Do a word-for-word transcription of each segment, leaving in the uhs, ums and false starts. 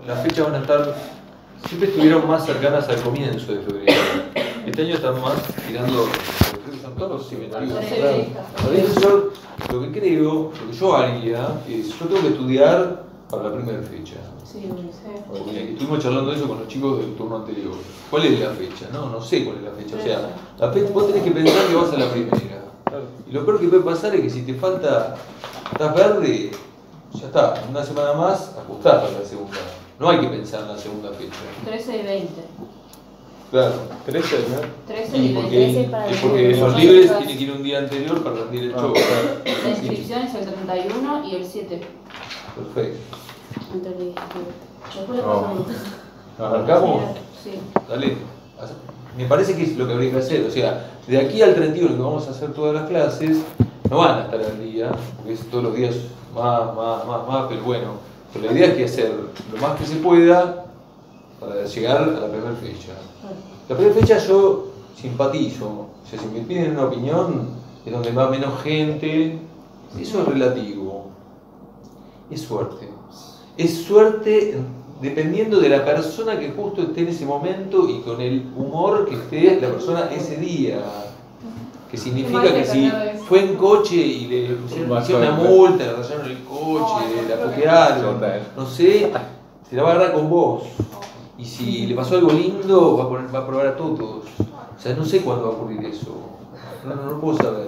las fechas van a estar, siempre estuvieron más cercanas al comienzo de febrero. Este año están más tirando, son todos los cimientos. Por eso yo, lo que creo, lo que yo haría, es, yo tengo que estudiar para la primera fecha. Sí, Porque estuvimos charlando de eso con los chicos del turno anterior. ¿Cuál es la fecha? No, no sé cuál es la fecha. O sea, la fecha, vos tenés que pensar que vas a la primera. Y lo peor que puede pasar es que si te falta, estás verde, ya está, una semana más, ajustás para la segunda. No hay que pensar en la segunda fecha. trece y veinte. Claro. trece, ¿no? trece Y y porque, veinte. y porque los libres tienen que ir un día anterior para rendir el show. La inscripción es el treinta y uno y el siete. Perfecto. Después lo pasamos. ¿Arrancamos? Sí. Dale. Me parece que es lo que habría que hacer. O sea, de aquí al treinta y uno que vamos a hacer todas las clases, no van a estar al día, porque es todos los días más, más, más, más, pero bueno. Pero la idea es que hacer lo más que se pueda para llegar a la primera fecha. La primera fecha yo simpatizo. O sea, si me piden una opinión, es donde va menos gente. Eso es relativo. Es suerte. Es suerte dependiendo de la persona que justo esté en ese momento y con el humor que esté la persona ese día. Que significa que si fue en coche y le pusieron una multa, le rayaron el coche, la copiaron, no sé, se la va a agarrar con vos. Y si le pasó algo lindo, va a, poner, va a probar a todos. O sea, no sé cuándo va a ocurrir eso. No, no, no puedo saber.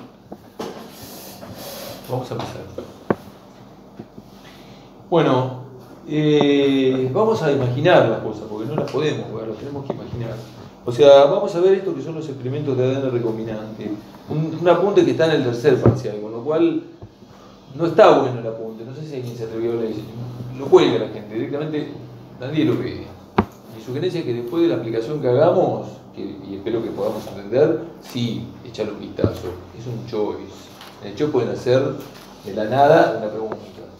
Vamos a empezar. Bueno, eh, vamos a imaginar las cosas, porque no las podemos ver, las tenemos que imaginar. O sea, vamos a ver esto que son los experimentos de A D N recombinante. Un, un apunte que está en el tercer parcial, con lo cual no está bueno el apunte. No sé si alguien se atrevió a leer. Lo cuelga la gente, directamente nadie lo ve. Mi sugerencia es que después de la aplicación que hagamos, que, y espero que podamos entender, sí, echarle un vistazo. Es un choice. En el choice pueden hacer de la nada una pregunta.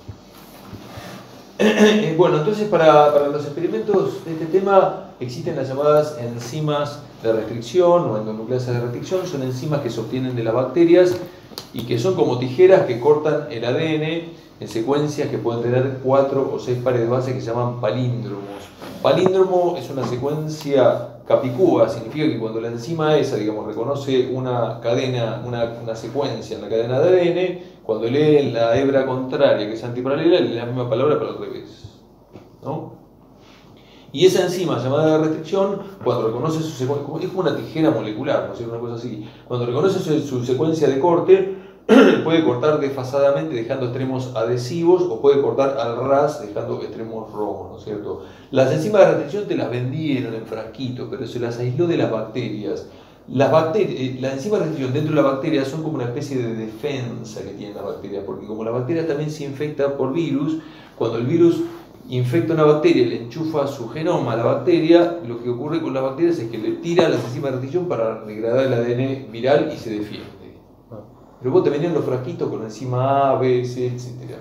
Bueno, entonces para, para los experimentos de este tema existen las llamadas enzimas de restricción o endonucleasas de restricción. Son enzimas que se obtienen de las bacterias y que son como tijeras que cortan el A D N en secuencias que pueden tener cuatro o seis pares de base que se llaman palíndromos. Palíndromo es una secuencia capicúa, significa que cuando la enzima esa, digamos, reconoce una cadena, una, una secuencia en la cadena de A D N, cuando lee la hebra contraria, que es antiparalela, lee la misma palabra pero al revés, ¿no? Y esa enzima llamada de restricción, cuando reconoce su secuencia, es como una tijera molecular, ¿no es cierto? Una cosa así. Cuando reconoce su, su secuencia de corte, puede cortar desfasadamente dejando extremos adhesivos o puede cortar al ras dejando extremos rojos, ¿no es cierto? Las enzimas de restricción te las vendieron en frasquitos, pero se las aisló de las bacterias. Las bacterias, las enzimas de restricción dentro de la bacteria son como una especie de defensa que tienen las bacterias, porque como la bacteria también se infecta por virus, cuando el virus infecta una bacteria y le enchufa su genoma a la bacteria, lo que ocurre con las bacterias es que le tira las enzimas de restricción para degradar el A D N viral y se defiende. Pero vos te venían los frasquitos con enzima A, B, C, etcétera.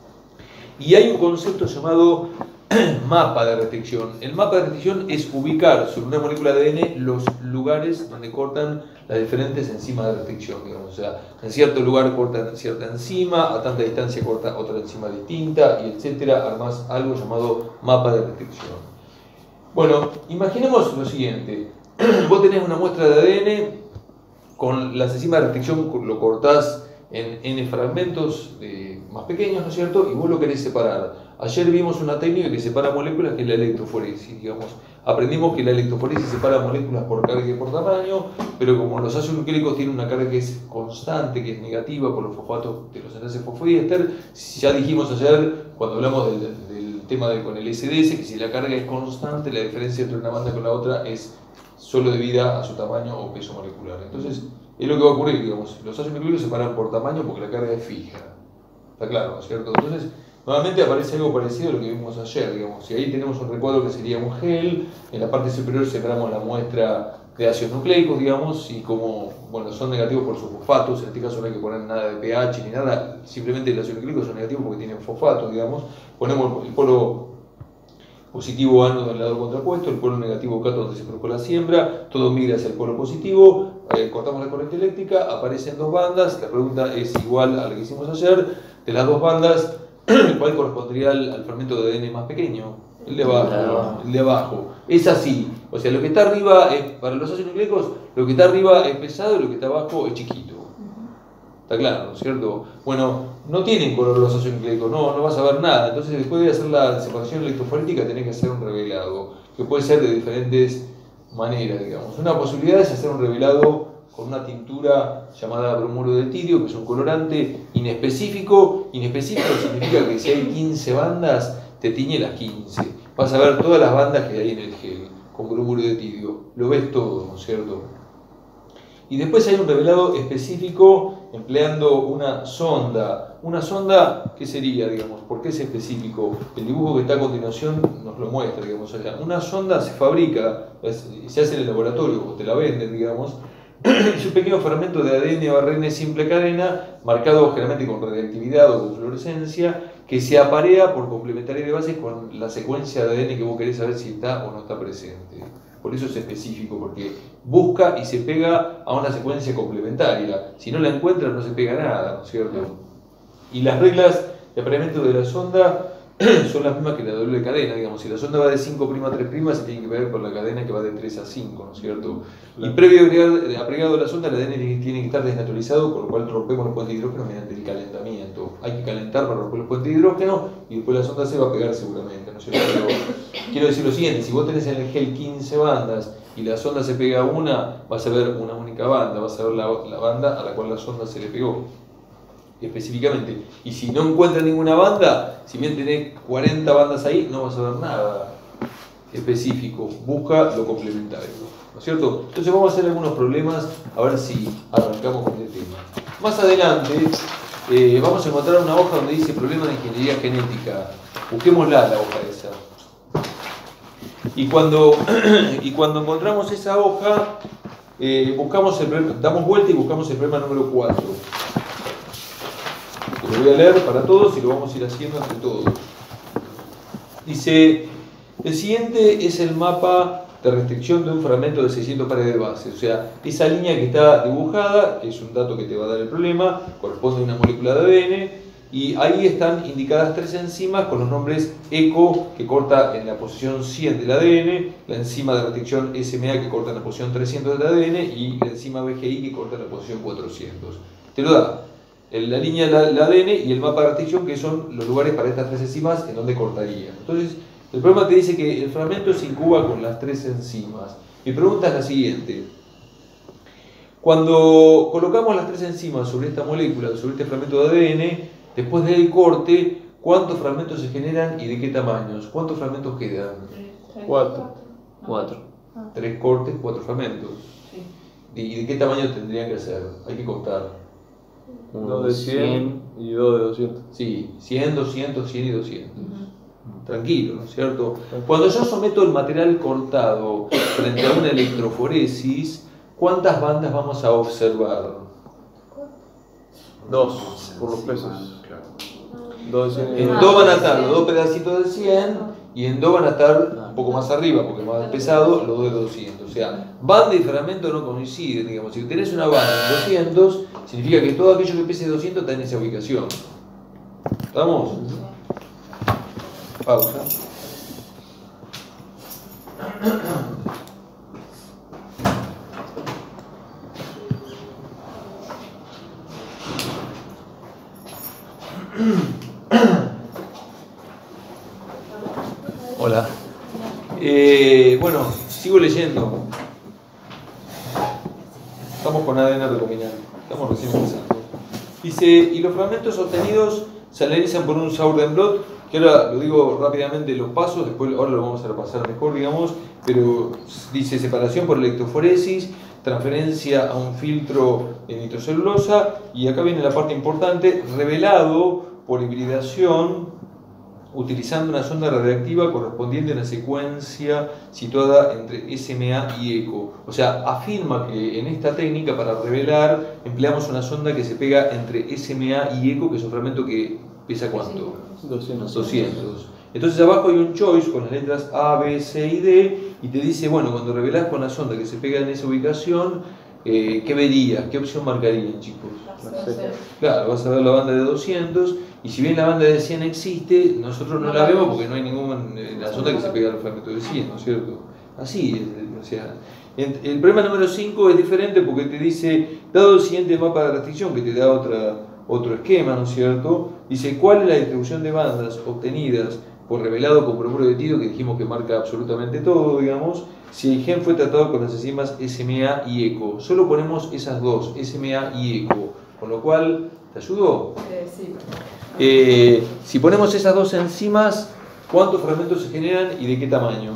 Y hay un concepto llamado mapa de restricción. El mapa de restricción es ubicar sobre una molécula de A D N los lugares donde cortan las diferentes enzimas de restricción. Digamos. O sea, en cierto lugar cortan cierta enzima, a tanta distancia corta otra enzima distinta, y etcétera. Armás algo llamado mapa de restricción. Bueno, imaginemos lo siguiente. Vos tenés una muestra de A D N. Con las enzimas de restricción lo cortás en n fragmentos eh, más pequeños, ¿no es cierto? Y vos lo querés separar. Ayer vimos una técnica que separa moléculas, que es la electroforesis, digamos. Aprendimos que la electroforesis separa moléculas por carga y por tamaño, pero como los ácidos nucleicos tienen una carga que es constante, que es negativa por los fosfatos de los enlaces fosfodiéster, ya dijimos ayer, cuando hablamos del, del tema de, con el S D S, que si la carga es constante, la diferencia entre una banda con la otra es solo debida a su tamaño o peso molecular. Entonces, es lo que va a ocurrir, digamos, los ácidos nucleicos se separan por tamaño porque la carga es fija. Está claro, ¿no es cierto? Entonces, nuevamente aparece algo parecido a lo que vimos ayer, digamos. Y ahí tenemos un recuadro que sería un gel, en la parte superior separamos la muestra de ácidos nucleicos, digamos, y como, bueno, son negativos por sus fosfatos, en este caso no hay que poner nada de pH ni nada, simplemente los ácidos nucleicos son negativos porque tienen fosfatos, digamos. Ponemos el polo positivo ánodo del lado contrapuesto, el polo negativo cátodo donde se produjo la siembra, todo migra hacia el polo positivo, eh, cortamos la corriente eléctrica, aparecen dos bandas, la pregunta es igual a la que hicimos ayer, de las dos bandas, ¿cuál correspondería al, al fragmento de A D N más pequeño? El de abajo, el de abajo. Es así. O sea, lo que está arriba, es, para los ácidos nucleicos, lo que está arriba es pesado y lo que está abajo es chiquito. Está claro, ¿no es cierto? Bueno, no tienen color los ácidos nucleicos, no, no vas a ver nada. Entonces, después de hacer la separación electroforética, tenés que hacer un revelado, que puede ser de diferentes maneras, digamos. Una posibilidad es hacer un revelado con una tintura llamada bromuro de tirio, que es un colorante inespecífico. Inespecífico significa que si hay quince bandas, te tiñe las quince. Vas a ver todas las bandas que hay en el gel con bromuro de tirio. Lo ves todo, ¿no es cierto? Y después hay un revelado específico empleando una sonda. Una sonda, ¿qué sería, digamos? ¿Por qué es específico? El dibujo que está a continuación nos lo muestra, digamos. O sea, una sonda se fabrica, se hace en el laboratorio, o te la venden, digamos. Es un pequeño fragmento de A D N o A R N simple cadena, marcado generalmente con radiactividad o con fluorescencia, que se aparea por complementaria de bases con la secuencia de A D N que vos querés saber si está o no está presente. Por eso es específico, porque busca y se pega a una secuencia complementaria. Si no la encuentra, no se pega nada, ¿no es cierto? Y las reglas de apareamiento de la sonda son las mismas que la doble cadena, digamos. Si la sonda va de cinco' a tres', se tiene que pegar con la cadena que va de tres a cinco, ¿no es cierto? Y previo a apregado de la sonda, el A D N tiene que estar desnaturalizado, con lo cual rompemos los puentes de hidrógeno mediante el calentamiento. Hay que calentar para romper los puentes de hidrógeno y después la sonda se va a pegar seguramente, ¿no es cierto? Pero quiero decir lo siguiente, si vos tenés en el gel quince bandas y la sonda se pega a una, vas a ver una única banda, vas a ver la, la banda a la cual la sonda se le pegó específicamente. Y si no encuentras ninguna banda, si bien tenés cuarenta bandas ahí, no vas a ver nada específico. Busca lo complementario, ¿no es cierto? Entonces vamos a hacer algunos problemas, a ver si arrancamos con el tema. Más adelante eh, vamos a encontrar una hoja donde dice problema de ingeniería genética. Busquémosla, la hoja esa. Y cuando, y cuando encontramos esa hoja, eh, buscamos el, damos vuelta y buscamos el problema número cuatro. Lo voy a leer para todos y lo vamos a ir haciendo entre todos. Dice, el siguiente es el mapa de restricción de un fragmento de seiscientos pares de bases. O sea, esa línea que está dibujada, que es un dato que te va a dar el problema, corresponde a una molécula de A D N, y ahí están indicadas tres enzimas con los nombres ECO, que corta en la posición cien del A D N, la enzima de restricción S M A, que corta en la posición trescientos del A D N, y la enzima B G I, que corta en la posición cuatrocientos. Te lo da la línea del A D N y el mapa de restricción, que son los lugares para estas tres enzimas en donde cortaría. Entonces, el problema te dice que el fragmento se incuba con las tres enzimas. Mi pregunta es la siguiente. Cuando colocamos las tres enzimas sobre esta molécula, sobre este fragmento de A D N, después del corte, ¿cuántos fragmentos se generan y de qué tamaños? ¿Cuántos fragmentos quedan? Cuatro. Cuatro. Tres cortes, cuatro fragmentos. ¿Y de qué tamaño tendrían que ser? Hay que contar. Uno de cien y dos de doscientos. Sí, cien, doscientos, cien y doscientos. Tranquilo, ¿no es cierto? Cuando yo someto el material cortado frente a una electroforesis, ¿cuántas bandas vamos a observar? Dos, por los pesos. Dos de cien. En dos van a estar los dos pedacitos de cien y en dos van a estar un poco más arriba, porque más pesado, los dos de doscientos. O sea, banda y fragmento no coinciden, digamos. Si tenés una banda de doscientos, significa que todo aquello que pese doscientos está en esa ubicación. ¿Estamos? Pausa. Hola. Eh, bueno, sigo leyendo. Estamos con A D N recombinante. Estamos recién empezando. Dice, y los fragmentos obtenidos se analizan por un Sauerbrot, que ahora lo digo rápidamente los pasos, después ahora lo vamos a repasar mejor, digamos, pero dice separación por electroforesis, transferencia a un filtro de nitrocelulosa, y acá viene la parte importante, revelado por hibridación utilizando una sonda radiactiva correspondiente a una secuencia situada entre S M A y ECO. O sea, afirma que en esta técnica para revelar empleamos una sonda que se pega entre S M A y ECO, que es un fragmento que pesa ¿cuánto? doscientos. doscientos. Entonces abajo hay un choice con las letras A, B, C y D y te dice, bueno, cuando revelás con la sonda que se pega en esa ubicación, eh, ¿qué verías? ¿Qué opción marcarían, chicos? Claro, vas a ver la banda de doscientos, y si bien la banda de cien existe, nosotros no la vemos porque no hay ningún la sonda que se pega al fragmento de cien, ¿no es cierto? Así, o sea, el problema número cinco es diferente porque te dice, dado el siguiente mapa de restricción, que te da otra, otro esquema, ¿no es cierto? Dice, ¿cuál es la distribución de bandas obtenidas por revelado con bromuro de tido, que dijimos que marca absolutamente todo, digamos, si el gen fue tratado con las enzimas S M A y ECO? Solo ponemos esas dos, S M A y ECO, con lo cual, ¿te ayudó? Eh, sí. Eh, si ponemos esas dos enzimas, ¿cuántos fragmentos se generan y de qué tamaños?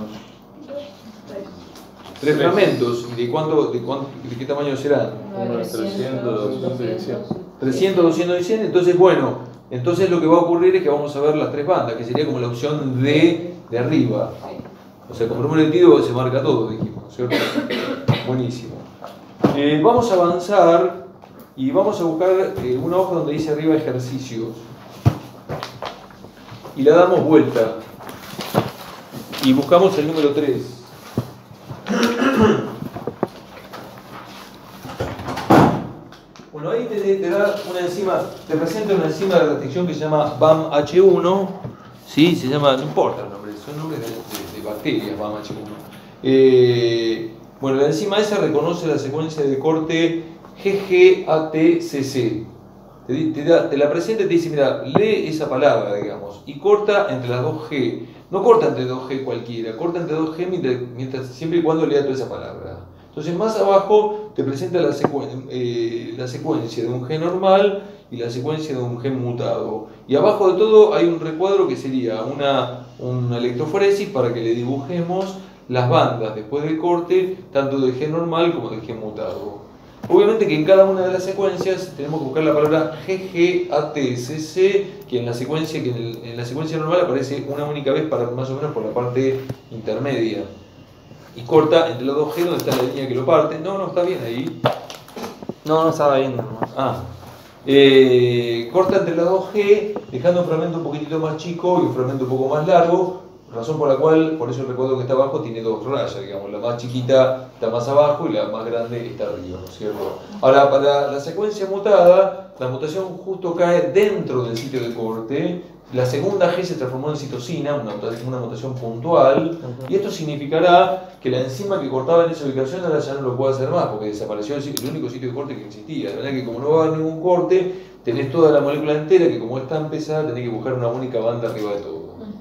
Tres fragmentos. ¿Y de, cuánto, de, cuánto, de qué tamaño serán? Uno de trescientos, doscientos y cien. trescientos, doscientos y cien. Entonces, bueno, entonces lo que va a ocurrir es que vamos a ver las tres bandas, que sería como la opción D de arriba. O sea, con bromuro de tido se marca todo, dijimos, ¿cierto? Buenísimo. Eh, vamos a avanzar y vamos a buscar eh, una hoja donde dice arriba ejercicios. Y la damos vuelta. Y buscamos el número tres. Bueno, ahí te, te da una enzima, te presenta una enzima de restricción que se llama B A M H uno, ¿sí? Se llama, no importa el nombre, son nombres de, de, de bacterias, B A M H uno. Eh, bueno, la enzima esa reconoce la secuencia de corte G G A T C C. Te, te, da, te la presenta y te dice, mira, lee esa palabra, digamos, y corta entre las dos G. No corta entre dos G cualquiera, corta entre dos G mientras, mientras, siempre y cuando lea toda esa palabra. Entonces más abajo te presenta la, secuen eh, la secuencia de un gen normal y la secuencia de un gen mutado. Y abajo de todo hay un recuadro que sería una, una electroforesis para que le dibujemos las bandas después del corte, tanto del gen normal como del gen mutado. Obviamente que en cada una de las secuencias tenemos que buscar la palabra G G A T C C, que en la secuencia, que en, el, en la secuencia normal aparece una única vez para más o menos por la parte intermedia. Y corta entre los dos G donde está la línea que lo parte. No, no, está bien ahí. No, no estaba viendo. Ah. Eh, corta entre las dos G, dejando un fragmento un poquitito más chico y un fragmento un poco más largo. Razón por la cual, por eso el recuadro que está abajo tiene dos rayas, digamos, la más chiquita está más abajo y la más grande está arriba, ¿no es cierto? Ahora, para la secuencia mutada, la mutación justo cae dentro del sitio de corte, la segunda G se transformó en citosina, una, una mutación puntual, y esto significará que la enzima que cortaba en esa ubicación ahora ya no lo puede hacer más, porque desapareció el, sitio, el único sitio de corte que existía. De manera que como no va a haber ningún corte, tenés toda la molécula entera, que como es tan pesada, tenés que buscar una única banda arriba de todo.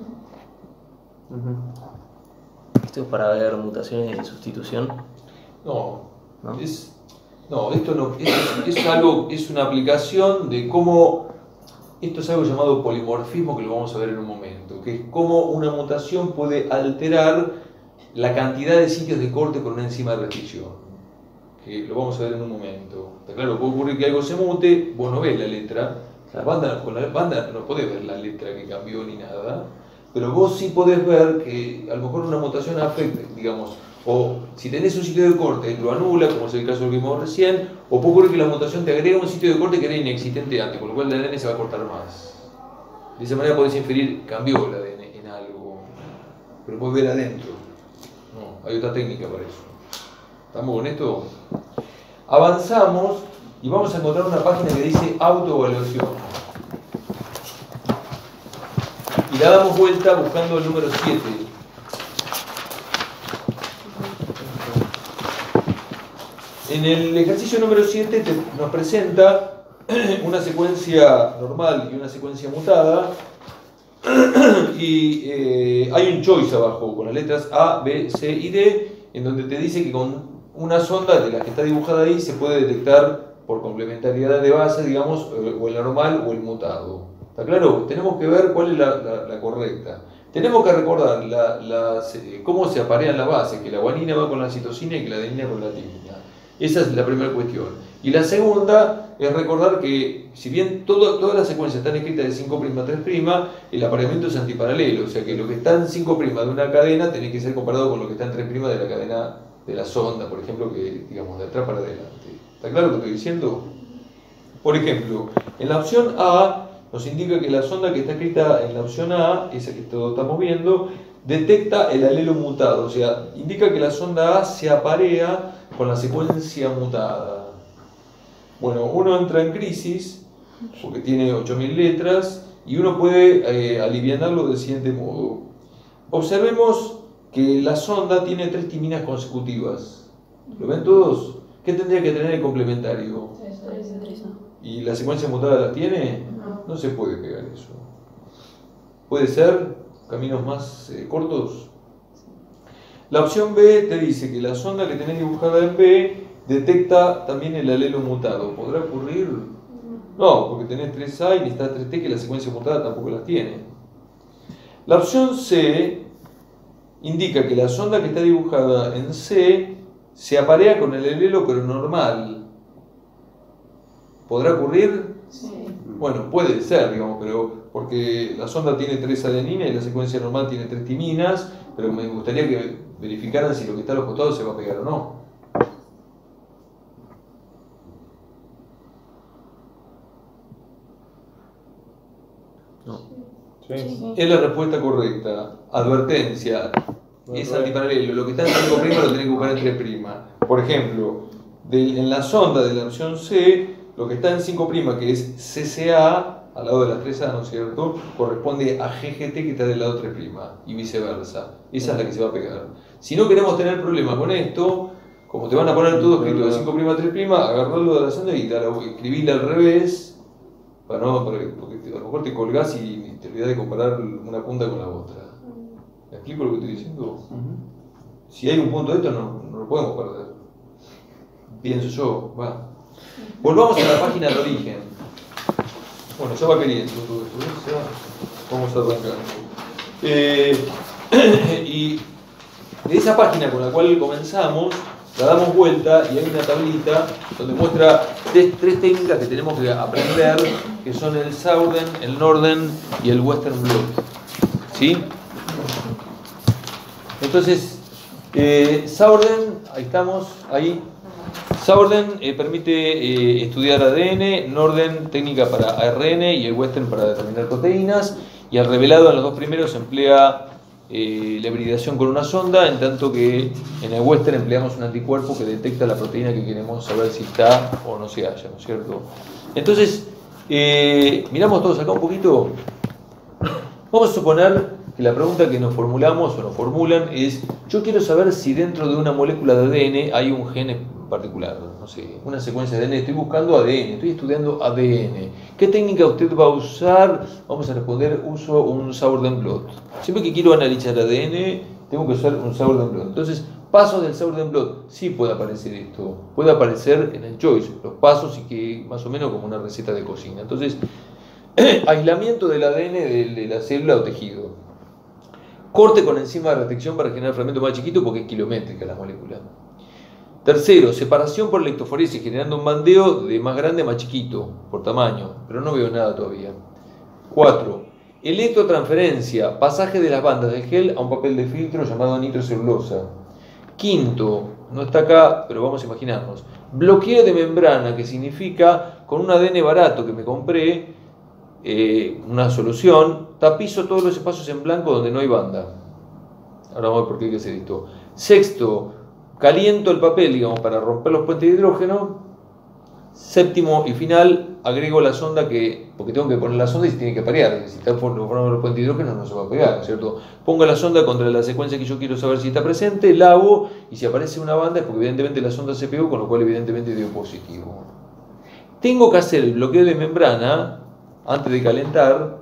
Uh-huh. ¿Esto es para ver mutaciones de sustitución? No, ¿No? Es, no esto no es, es algo, es una aplicación de cómo, esto es algo llamado polimorfismo que lo vamos a ver en un momento, que es cómo una mutación puede alterar la cantidad de sitios de corte por una enzima de restricción, que lo vamos a ver en un momento. Está claro, puede ocurrir que algo se mute, vos no ves la letra, la banda, con la banda no podés ver la letra que cambió ni nada, pero vos sí podés ver que a lo mejor una mutación afecta, digamos, o si tenés un sitio de corte lo anula, como es el caso que vimos recién, o puede ocurrir que la mutación te agrega un sitio de corte que era inexistente antes, con lo cual el A D N se va a cortar más. De esa manera podés inferir, cambió el A D N en algo, pero podés ver adentro. No, hay otra técnica para eso. ¿Estamos con esto? Avanzamos y vamos a encontrar una página que dice autoevaluación. Y la damos vuelta buscando el número siete. En el ejercicio número siete te, nos presenta una secuencia normal y una secuencia mutada. Y eh, hay un choice abajo con las letras A, B, C y D, en donde te dice que con una sonda de la que está dibujada ahí se puede detectar por complementariedad de base, digamos, o el normal o el mutado. ¿Está claro? Tenemos que ver cuál es la, la, la correcta. Tenemos que recordar la, la, cómo se aparean las bases, que la guanina va con la citosina y que la adenina con la timina. Esa es la primera cuestión. Y la segunda es recordar que, si bien todo, todas las secuencias están escritas de cinco' a tres', el apareamiento es antiparalelo. O sea que lo que está en cinco' de una cadena tiene que ser comparado con lo que está en tres' de la cadena de la sonda, por ejemplo, que digamos de atrás para adelante. ¿Está claro lo que estoy diciendo? Por ejemplo, en la opción A nos indica que la sonda que está escrita en la opción A, esa que todos estamos viendo, detecta el alelo mutado, o sea, indica que la sonda A se aparea con la secuencia mutada. Bueno, uno entra en crisis, porque tiene ocho mil letras, y uno puede eh, alivianarlo del siguiente modo. observemos que la sonda tiene tres timinas consecutivas. ¿Lo ven todos? ¿Qué tendría que tener el complementario? ¿Y la secuencia mutada la tiene? No se puede pegar eso. ¿Puede ser caminos más eh, cortos? La opción B te dice que la sonda que tenés dibujada en B detecta también el alelo mutado. ¿Podrá ocurrir? No, porque tenés tres A y necesitas tres T que la secuencia mutada tampoco las tiene. La opción C indica que la sonda que está dibujada en C se aparea con el alelo pero normal. ¿Podrá ocurrir? Sí. Bueno, puede ser, digamos, pero porque la sonda tiene tres adeninas y la secuencia normal tiene tres timinas, pero me gustaría que verificaran si lo que está a los costados se va a pegar o no. No. Sí. Es la respuesta correcta. Advertencia. Es antiparalelo. Lo que está en cinco' lo tenés que buscar en tres'. Por ejemplo, de, en la sonda de la opción C, lo que está en cinco', que es C C A, al lado de las tres A, ¿no es cierto?, corresponde a G G T que está del lado tres', y viceversa. Esa es la que se va a pegar. Si no queremos tener problema con esto, como te van a poner todo escrito de cinco' a tres', agarrarlo de la sonda y escribirle al revés, para no, para, porque a lo mejor te colgás y te olvidás de comparar una punta con la otra. ¿Me explico lo que estoy diciendo? Uh-huh. Si hay un punto de esto, no, no lo podemos perder. Pienso yo, va. Volvamos a la página de origen. Bueno, ya va queriendo todo esto, ¿ves? Ya vamos arrancando. Eh, y de esa página con la cual comenzamos, la damos vuelta y hay una tablita donde muestra tres, tres técnicas que tenemos que aprender, que son el Southern, el Northern y el Western Blot. ¿Sí? Entonces, eh, Southern, ahí estamos, ahí. Southern eh, permite eh, estudiar A D N, Northern técnica para A R N y el Western para determinar proteínas, y al revelado en los dos primeros emplea eh, la hibridación con una sonda, en tanto que en el Western empleamos un anticuerpo que detecta la proteína que queremos saber si está o no se halla, ¿no es cierto? Entonces, eh, miramos todos acá un poquito. Vamos a suponer que la pregunta que nos formulamos o nos formulan es: yo quiero saber si dentro de una molécula de A D N hay un gen particular, no sé, una secuencia de A D N, estoy buscando A D N, estoy estudiando A D N. ¿Qué técnica usted va a usar? Vamos a responder: uso un Southern Blot. Siempre que quiero analizar A D N, tengo que usar un Southern Blot. Entonces, pasos del Southern Blot, sí puede aparecer esto, puede aparecer en el choice, los pasos y que más o menos como una receta de cocina. Entonces, aislamiento del A D N de, de la célula o tejido. Corte con enzima de restricción para generar fragmentos más chiquitos porque es kilométrica la molécula. Tercero, separación por electroforesis generando un bandeo de más grande a más chiquito por tamaño, pero no veo nada todavía. Cuatro, electrotransferencia, pasaje de las bandas del gel a un papel de filtro llamado nitrocelulosa. Quinto, no está acá, pero vamos a imaginarnos, bloqueo de membrana, que significa con un A D N barato que me compré, eh, una solución, tapizo todos los espacios en blanco donde no hay banda. Ahora vamos a ver por qué hay que hacer esto. Sexto, caliento el papel, digamos, para romper los puentes de hidrógeno. Séptimo y final, agrego la sonda que, porque tengo que poner la sonda y se tiene que parear. Si está formando los puentes de hidrógeno no se va a pegar, ¿no es cierto? Pongo la sonda contra la secuencia que yo quiero saber si está presente, la hago, y si aparece una banda es porque evidentemente la sonda se pegó, con lo cual evidentemente dio positivo. Tengo que hacer el bloqueo de membrana antes de calentar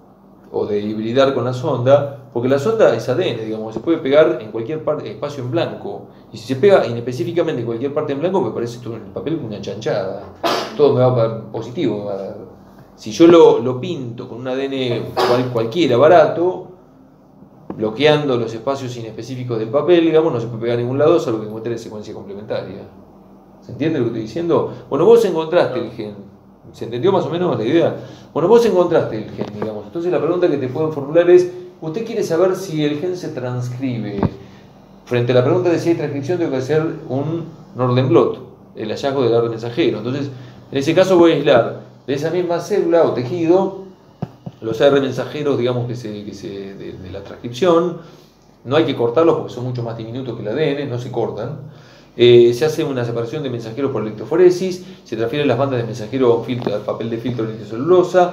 o de hibridar con la sonda, porque la sonda es A D N, digamos, se puede pegar en cualquier parte, espacio en blanco, y si se pega inespecíficamente en cualquier parte en blanco, me parece todo el papel una chanchada, todo me va a dar positivo, me va a dar. Si yo lo, lo pinto con un A D N cual, cualquiera, barato, bloqueando los espacios inespecíficos del papel, digamos, no se puede pegar a ningún lado, salvo que encuentre secuencia complementaria. ¿Se entiende lo que estoy diciendo? Bueno, vos encontraste el gen. ¿Se entendió más o menos la idea? Bueno, vos encontraste el gen, digamos. Entonces la pregunta que te puedo formular es: usted quiere saber si el gen se transcribe. Frente a la pregunta de si hay transcripción, tengo que hacer un Northern Blot, el hallazgo del A R N mensajero. Entonces, en ese caso voy a aislar de esa misma célula o tejido los A R N mensajeros, digamos, que se, que se, de, de la transcripción. No hay que cortarlos porque son mucho más diminutos que el A D N, no se cortan. Eh, se hace una separación de mensajeros por electroforesis, se transfieren las bandas de mensajero a un filtro, al papel de filtro de nitrocelulosa,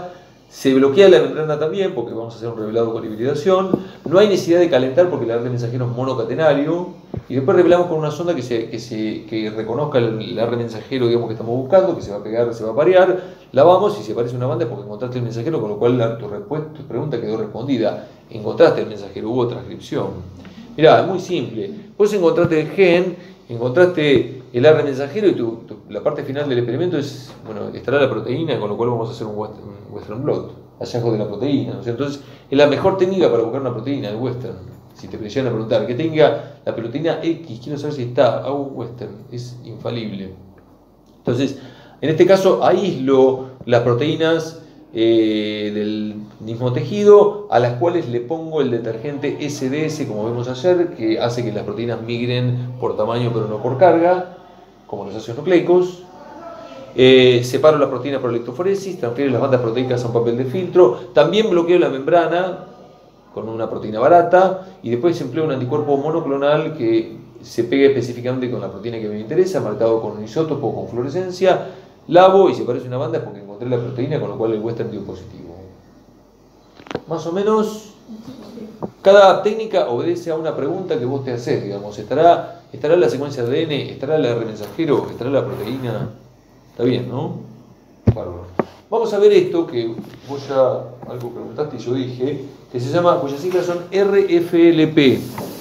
Se bloquea la membrana también porque vamos a hacer un revelado con hibridación. No hay necesidad de calentar porque el A R N mensajero es monocatenario. Y después revelamos con una sonda que, se, que, se, que reconozca el, el A R N mensajero, digamos, que estamos buscando, que se va a pegar, se va a parear. La vamos y si aparece una banda es porque encontraste el mensajero, con lo cual la, tu, respuesta, tu pregunta quedó respondida. Encontraste el mensajero, hubo transcripción. Mirá, es muy simple. Vos encontraste el gen, encontraste el A R N mensajero y tu, tu, la parte final del experimento es, bueno, estará la proteína, con lo cual vamos a hacer un Western, un western blot, hallazgo de la proteína, ¿no? Entonces, es la mejor técnica para buscar una proteína, el Western. Si te llegan a preguntar, que tenga la proteína X, quiero saber si está, hago un Western, es infalible. Entonces, en este caso, aíslo las proteínas eh, del mismo tejido, a las cuales le pongo el detergente S D S, como vimos ayer, que hace que las proteínas migren por tamaño pero no por carga, como los ácidos nucleicos. Eh, separo la proteína por electroforesis, transfiero las bandas proteicas a un papel de filtro, también bloqueo la membrana con una proteína barata y después empleo un anticuerpo monoclonal que se pegue específicamente con la proteína que me interesa, marcado con un isótopo o con fluorescencia. Lavo y si aparece una banda es porque encontré la proteína, con lo cual el Western dio positivo. Más o menos, cada técnica obedece a una pregunta que vos te haces, digamos. ¿Estará, estará la secuencia de A D N? ¿Estará el A R N mensajero? ¿Estará la proteína? Está bien, ¿no? Bárbaro. Vamos a ver esto que vos ya algo preguntaste y yo dije, que se llama, cuyas siglas son R F L P,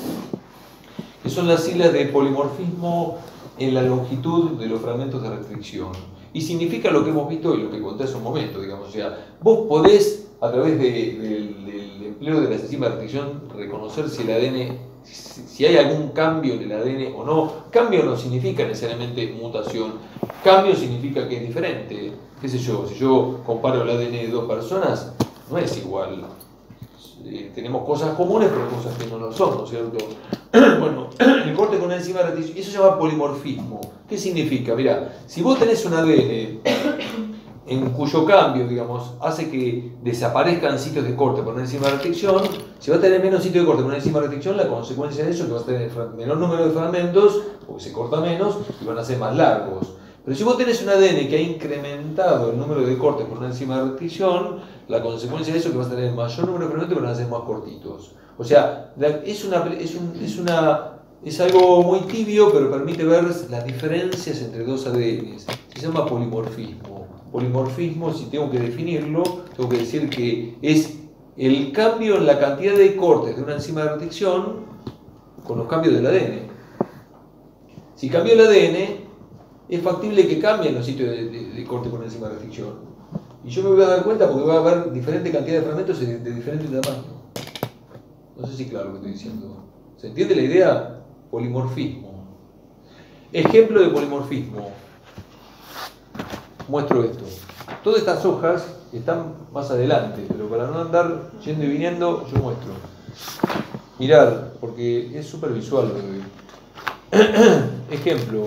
que son las siglas de polimorfismo en la longitud de los fragmentos de restricción. Y significa lo que hemos visto y lo que conté hace un momento, digamos. O sea, vos podés, a través de, de, del empleo de las enzimas de restricción, reconocer si el A D N, si, si hay algún cambio en el A D N o no. Cambio no significa necesariamente mutación. Cambio significa que es diferente. ¿Qué sé yo? Si yo comparo el A D N de dos personas, no es igual. Eh, tenemos cosas comunes, pero cosas que no lo son, ¿no es cierto? Bueno, el corte con una enzima de restricción, eso se llama polimorfismo. ¿Qué significa? Mirá, si vos tenés un A D N en cuyo cambio, digamos, hace que desaparezcan sitios de corte por una enzima de restricción, si va a tener menos sitios de corte por una enzima de restricción, la consecuencia de eso es que va a tener menor número de fragmentos, porque se corta menos, y van a ser más largos. Pero si vos tenés un A D N que ha incrementado el número de cortes por una enzima de restricción, la consecuencia de eso es que vas a tener mayor número de fragmentos, pero van a ser más cortitos. O sea, es, una, es, un, es, una, es algo muy tibio, pero permite ver las diferencias entre dos A D Ns. Se llama polimorfismo. Polimorfismo, si tengo que definirlo, tengo que decir que es el cambio en la cantidad de cortes de una enzima de restricción con los cambios del A D N. Si cambió el A D N, es factible que cambien los sitios de, de, de corte con enzima de restricción. Y yo me voy a dar cuenta porque voy a ver diferente cantidad de fragmentos de, de diferente tamaño. No sé si claro lo que estoy diciendo. ¿Se entiende la idea? Polimorfismo. Ejemplo de polimorfismo. Muestro esto. Todas estas hojas están más adelante, pero para no andar yendo y viniendo, yo muestro. Mirar, porque es súper visual lo que doy. Ejemplo.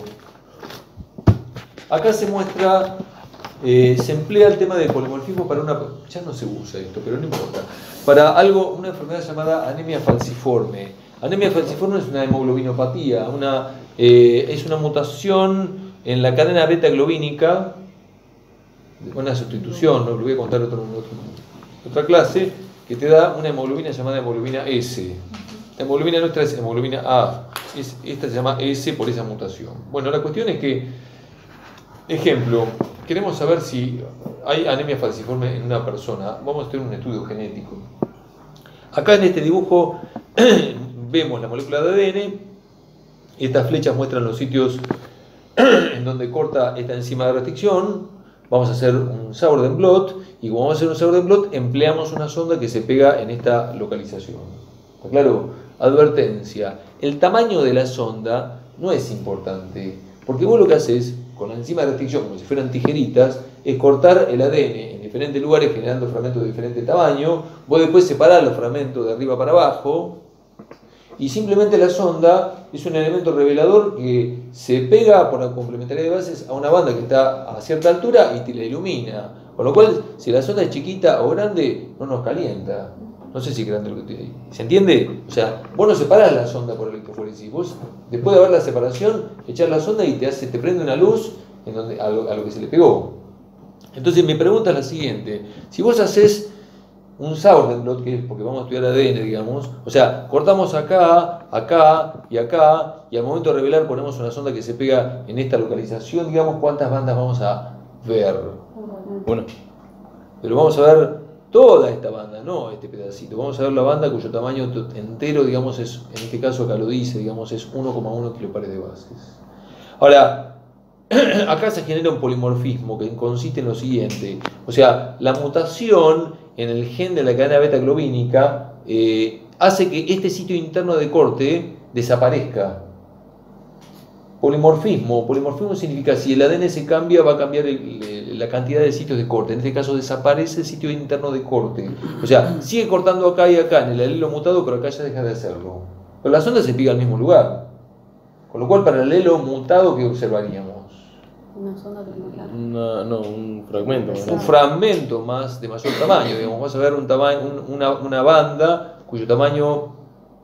Acá se muestra, eh, se emplea el tema del polimorfismo para una, ya no se usa esto, pero no importa, para algo, una enfermedad llamada anemia falciforme. Anemia falciforme es una hemoglobinopatía, una, eh, es una mutación en la cadena beta globínica, una sustitución, no lo voy a contar en otro, otro, otra clase, que te da una hemoglobina llamada hemoglobina S. La hemoglobina nuestra es hemoglobina A, es, esta se llama S por esa mutación. Bueno, la cuestión es que, ejemplo, queremos saber si hay anemia falciforme en una persona. Vamos a hacer un estudio genético. Acá en este dibujo vemos la molécula de A D N. Estas flechas muestran los sitios en donde corta esta enzima de restricción. Vamos a hacer un Sauerden blot y como vamos a hacer un Sauerden blot empleamos una sonda que se pega en esta localización. ¿Está claro? Advertencia. El tamaño de la sonda no es importante, porque vos lo que haces con la enzima de restricción, como si fueran tijeritas, es cortar el A D N en diferentes lugares generando fragmentos de diferente tamaño. Vos después separás los fragmentos de arriba para abajo y simplemente la sonda es un elemento revelador que se pega por la complementariedad de bases a una banda que está a cierta altura y te la ilumina. Con lo cual, si la sonda es chiquita o grande, no nos calienta. No sé si es grande lo que estoy ahí. ¿Se entiende? O sea, vos no separás la sonda por electroforesis. Vos, después de ver la separación, echás la sonda y te hace, te prende una luz en donde, a, lo, a lo que se le pegó. Entonces mi pregunta es la siguiente, si vos haces un Sauerland, que es porque vamos a estudiar A D N, digamos, o sea, cortamos acá, acá y acá, y al momento de revelar ponemos una sonda que se pega en esta localización, digamos, ¿cuántas bandas vamos a ver? Bueno, Pero vamos a ver toda esta banda, no este pedacito, vamos a ver la banda cuyo tamaño entero, digamos, es, en este caso acá lo dice, digamos, es uno coma uno kilopares de bases. Ahora, acá se genera un polimorfismo que consiste en lo siguiente, o sea, la mutación en el gen de la cadena beta-globínica eh, hace que este sitio interno de corte desaparezca. Polimorfismo, polimorfismo significa si el A D N se cambia va a cambiar el, el, la cantidad de sitios de corte, en este caso desaparece el sitio interno de corte, o sea, sigue cortando acá y acá en el alelo mutado, pero acá ya deja de hacerlo. Pero la sonda se pega al mismo lugar, con lo cual para el alelo mutado, ¿qué observaríamos? Una sonda que no larga. Una, no, un fragmento. ¿no? Un fragmento más de mayor tamaño, digamos, vas a ver un tamaño, un, una, una banda cuyo tamaño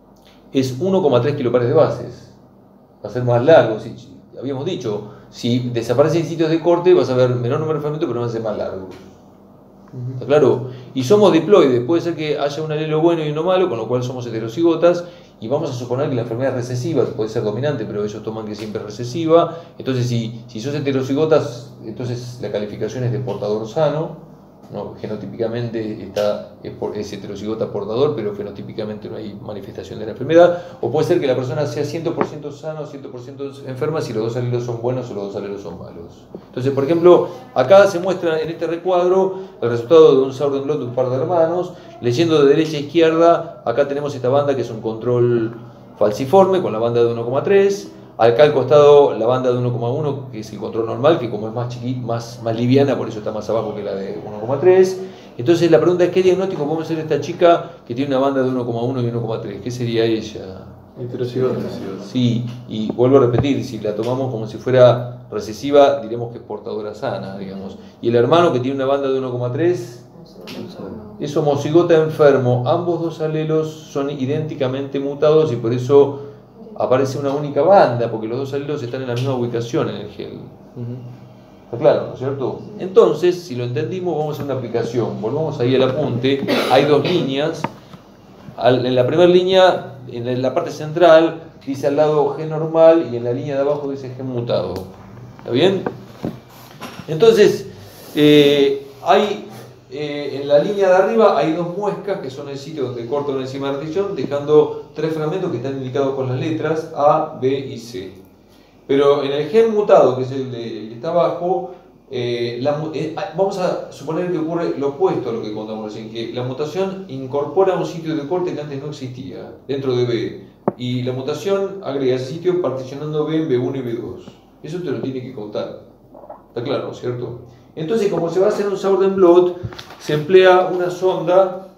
es uno coma tres kilopares de bases, va a ser más largo, si, si, habíamos dicho, si desaparecen sitios de corte vas a ver menor número de fragmentos pero van a ser más largos. ¿Está claro? Y somos diploides, puede ser que haya un alelo bueno y uno malo, con lo cual somos heterocigotas, y vamos a suponer que la enfermedad es recesiva, puede ser dominante, pero ellos toman que siempre es recesiva. Entonces, si, si sos heterocigotas, entonces la calificación es de portador sano, ¿no? Genotípicamente está, es, por, es heterocigota portador, pero fenotípicamente no hay manifestación de la enfermedad. O puede ser que la persona sea cien por ciento sano o cien por ciento enferma si los dos alelos son buenos o los dos alelos son malos. Entonces, por ejemplo, acá se muestra en este recuadro el resultado de un Sauerland blot de un par de hermanos. Leyendo de derecha a izquierda, acá tenemos esta banda que es un control falciforme con la banda de uno coma tres. Acá al costado la banda de uno coma uno, que es el control normal, que como es más chiquita, más, más liviana, por eso está más abajo que la de uno coma tres. Entonces la pregunta es, ¿qué diagnóstico podemos hacer esta chica que tiene una banda de uno coma uno y uno coma tres? ¿Qué sería ella? Heterocigota. Sí, y vuelvo a repetir, si la tomamos como si fuera recesiva, diremos que es portadora sana, digamos. Y el hermano que tiene una banda de uno coma tres es homocigota enfermo. Ambos dos alelos son idénticamente mutados y por eso aparece una única banda, porque los dos alelos están en la misma ubicación en el gel. Uh-huh. ¿Está claro, no es cierto? Entonces, si lo entendimos, vamos a hacer una aplicación. Volvamos ahí al apunte. Hay dos líneas. En la primera línea, en la parte central, dice al lado gen normal y en la línea de abajo dice gen mutado. ¿Está bien? Entonces, eh, hay... Eh, en la línea de arriba hay dos muescas que son el sitio donde corta una enzima de restricción, dejando tres fragmentos que están indicados con las letras A, B y C. Pero en el gen mutado, que es el, de, el que está abajo, eh, la, eh, vamos a suponer que ocurre lo opuesto a lo que contamos recién, que la mutación incorpora un sitio de corte que antes no existía, dentro de B, y la mutación agrega ese sitio particionando B en B uno y B dos. Eso te lo tiene que contar. Está claro, ¿cierto? Entonces, como se va a hacer un Sauerland blot, se emplea una sonda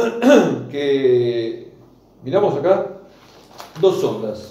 que, miramos acá, dos sondas.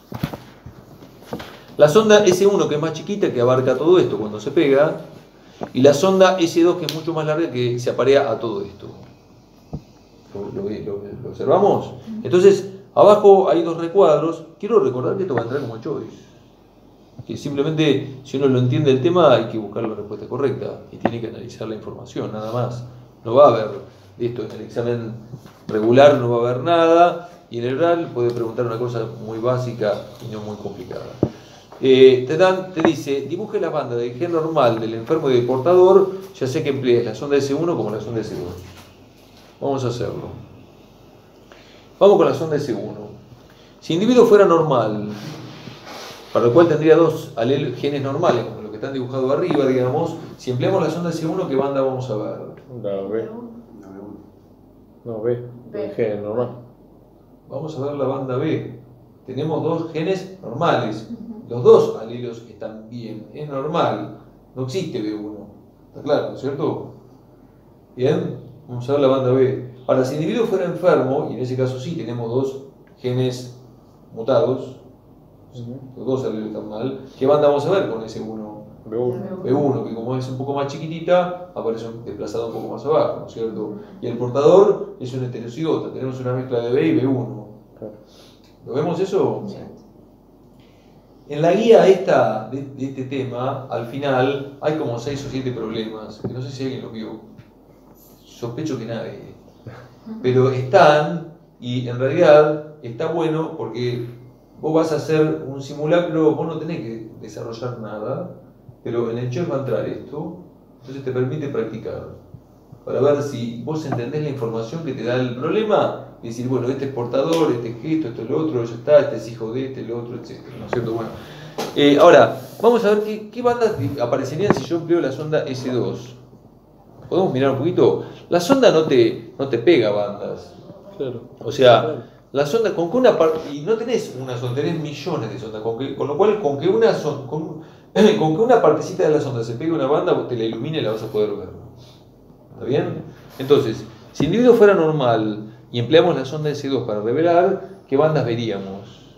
La sonda ese uno, que es más chiquita, que abarca todo esto cuando se pega, y la sonda ese dos, que es mucho más larga, que se aparea a todo esto. ¿Lo, lo, lo, lo observamos? Entonces, abajo hay dos recuadros. Quiero recordar que esto va a entrar como choice. Que simplemente, si uno lo entiende el tema, hay que buscar la respuesta correcta y tiene que analizar la información, nada más. No va a haber esto en el examen regular, no va a haber nada, y en el oral puede preguntar una cosa muy básica y no muy complicada. Eh, te, dan, te dice, dibuje la banda del gen normal del enfermo y del portador, ya sé que emplees la sonda ese uno como la sonda ese dos. Vamos a hacerlo. Vamos con la sonda ese uno. Si el individuo fuera normal, para lo cual tendría dos alelos, genes normales, como los que están dibujados arriba, digamos. Si empleamos la sonda ese uno, ¿qué banda vamos a ver? La B. No, B. B. G, normal. Vamos a ver la banda B. Tenemos dos genes normales. Los dos alelos están bien. Es normal. No existe B uno. ¿Está claro, no es cierto? Bien. Vamos a ver la banda B. Ahora, si el individuo fuera enfermo, y en ese caso sí tenemos dos genes mutados, los dos alelos están mal, ¿qué banda vamos a ver con ese uno? B uno. B uno, que como es un poco más chiquitita, aparece desplazado un poco más abajo, ¿no es cierto? Y el portador es un heterocigota, tenemos una mezcla de B y B uno. Claro. ¿Lo vemos eso? Sí. En la guía esta, de, de este tema, al final, hay como seis o siete problemas, que no sé si alguien los vio. Sospecho que nadie. Pero están, y en realidad está bueno porque vos vas a hacer un simulacro, vos no tenés que desarrollar nada, pero en el Chef va a entrar esto, entonces te permite practicar. Para ver si vos entendés la información que te da el problema y decir, bueno, este es portador, este es esto, esto es lo otro, ya está, este es hijo de este, el otro, etcétera. ¿No es cierto? Bueno, eh, ahora, vamos a ver qué, qué bandas aparecerían si yo empleo la sonda ese dos. ¿Podemos mirar un poquito? La sonda no te, no te pega bandas. Claro. O sea, la sonda, con que una parte, y no tenés una sonda, tenés millones de sondas, con, que, con lo cual, con que, una son, con, con que una partecita de la sonda se pegue una banda, vos te la ilumina y la vas a poder ver. ¿Está bien? Entonces, si el individuo fuera normal y empleamos la sonda ese dos para revelar, ¿qué bandas veríamos?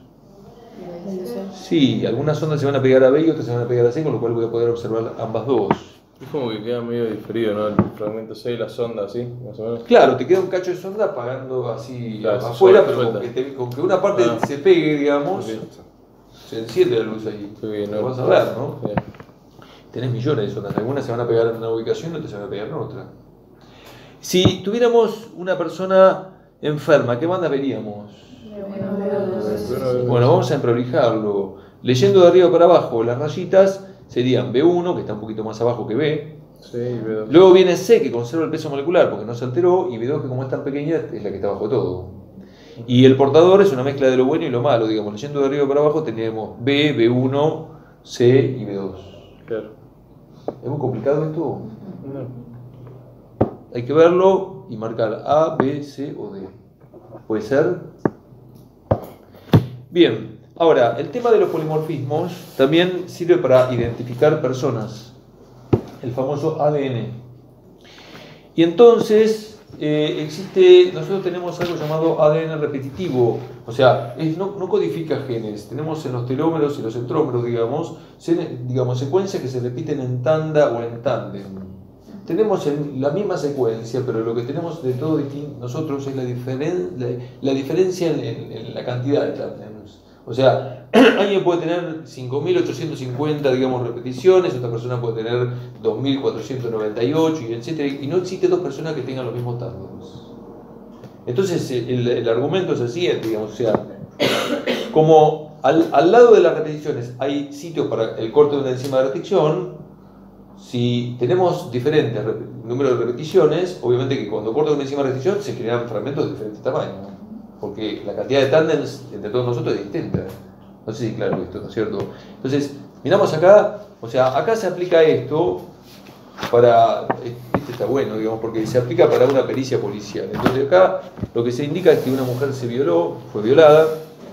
Sí, algunas sondas se van a pegar a B y otras se van a pegar a C, con lo cual voy a poder observar ambas dos. Es como que queda medio diferido, ¿no? El fragmento seis, la sonda, así, más o menos. Claro, te queda un cacho de sonda apagando así claro, afuera, suelta, pero con que, te, con que una parte ah. se pegue, digamos, bien. Se enciende la luz ahí. Bien, lo no, vas a ver, ¿no? Bien. Tenés millones de sondas, algunas se van a pegar en una ubicación y otras se van a pegar en otra. Si tuviéramos una persona enferma, ¿qué banda veríamos? Bueno, vamos a emprolijarlo. Leyendo de arriba para abajo, las rayitas serían B uno, que está un poquito más abajo que B. Sí, B dos. Luego viene C, que conserva el peso molecular porque no se alteró, y B dos, que como es tan pequeña, es la que está bajo todo. Y el portador es una mezcla de lo bueno y lo malo, digamos. Leyendo de arriba para abajo tenemos B, B uno, C y B dos. Claro. ¿Es muy complicado esto? No. Hay que verlo y marcar A, B, C o D. ¿Puede ser? Bien, ahora, el tema de los polimorfismos también sirve para identificar personas. El famoso A D N. Y entonces, eh, existe, nosotros tenemos algo llamado A D N repetitivo. O sea, es, no, no codifica genes. Tenemos en los telómeros y los centrómeros, digamos, se, digamos, secuencias que se repiten en tanda o en tándem. Tenemos en la misma secuencia, pero lo que tenemos de todo nosotros es la, diferen, la, la diferencia en, en, en la cantidad de tándems. O sea, alguien puede tener cinco mil ochocientos cincuenta, digamos, repeticiones, otra persona puede tener dos mil cuatrocientos noventa y ocho, y etcétera, y no existe dos personas que tengan los mismos tándems. Entonces, el, el argumento es el siguiente, digamos, o sea, como al, al lado de las repeticiones hay sitios para el corte de una enzima de restricción. Si tenemos diferentes números de repeticiones, obviamente que cuando corta una enzima de restricción se generan fragmentos de diferentes tamaños, porque la cantidad de tándems entre todos nosotros es distinta. No sé si claro esto, ¿no es cierto? Entonces, miramos acá, o sea, acá se aplica esto para, este está bueno, digamos, porque se aplica para una pericia policial. Entonces acá lo que se indica es que una mujer se violó, fue violada,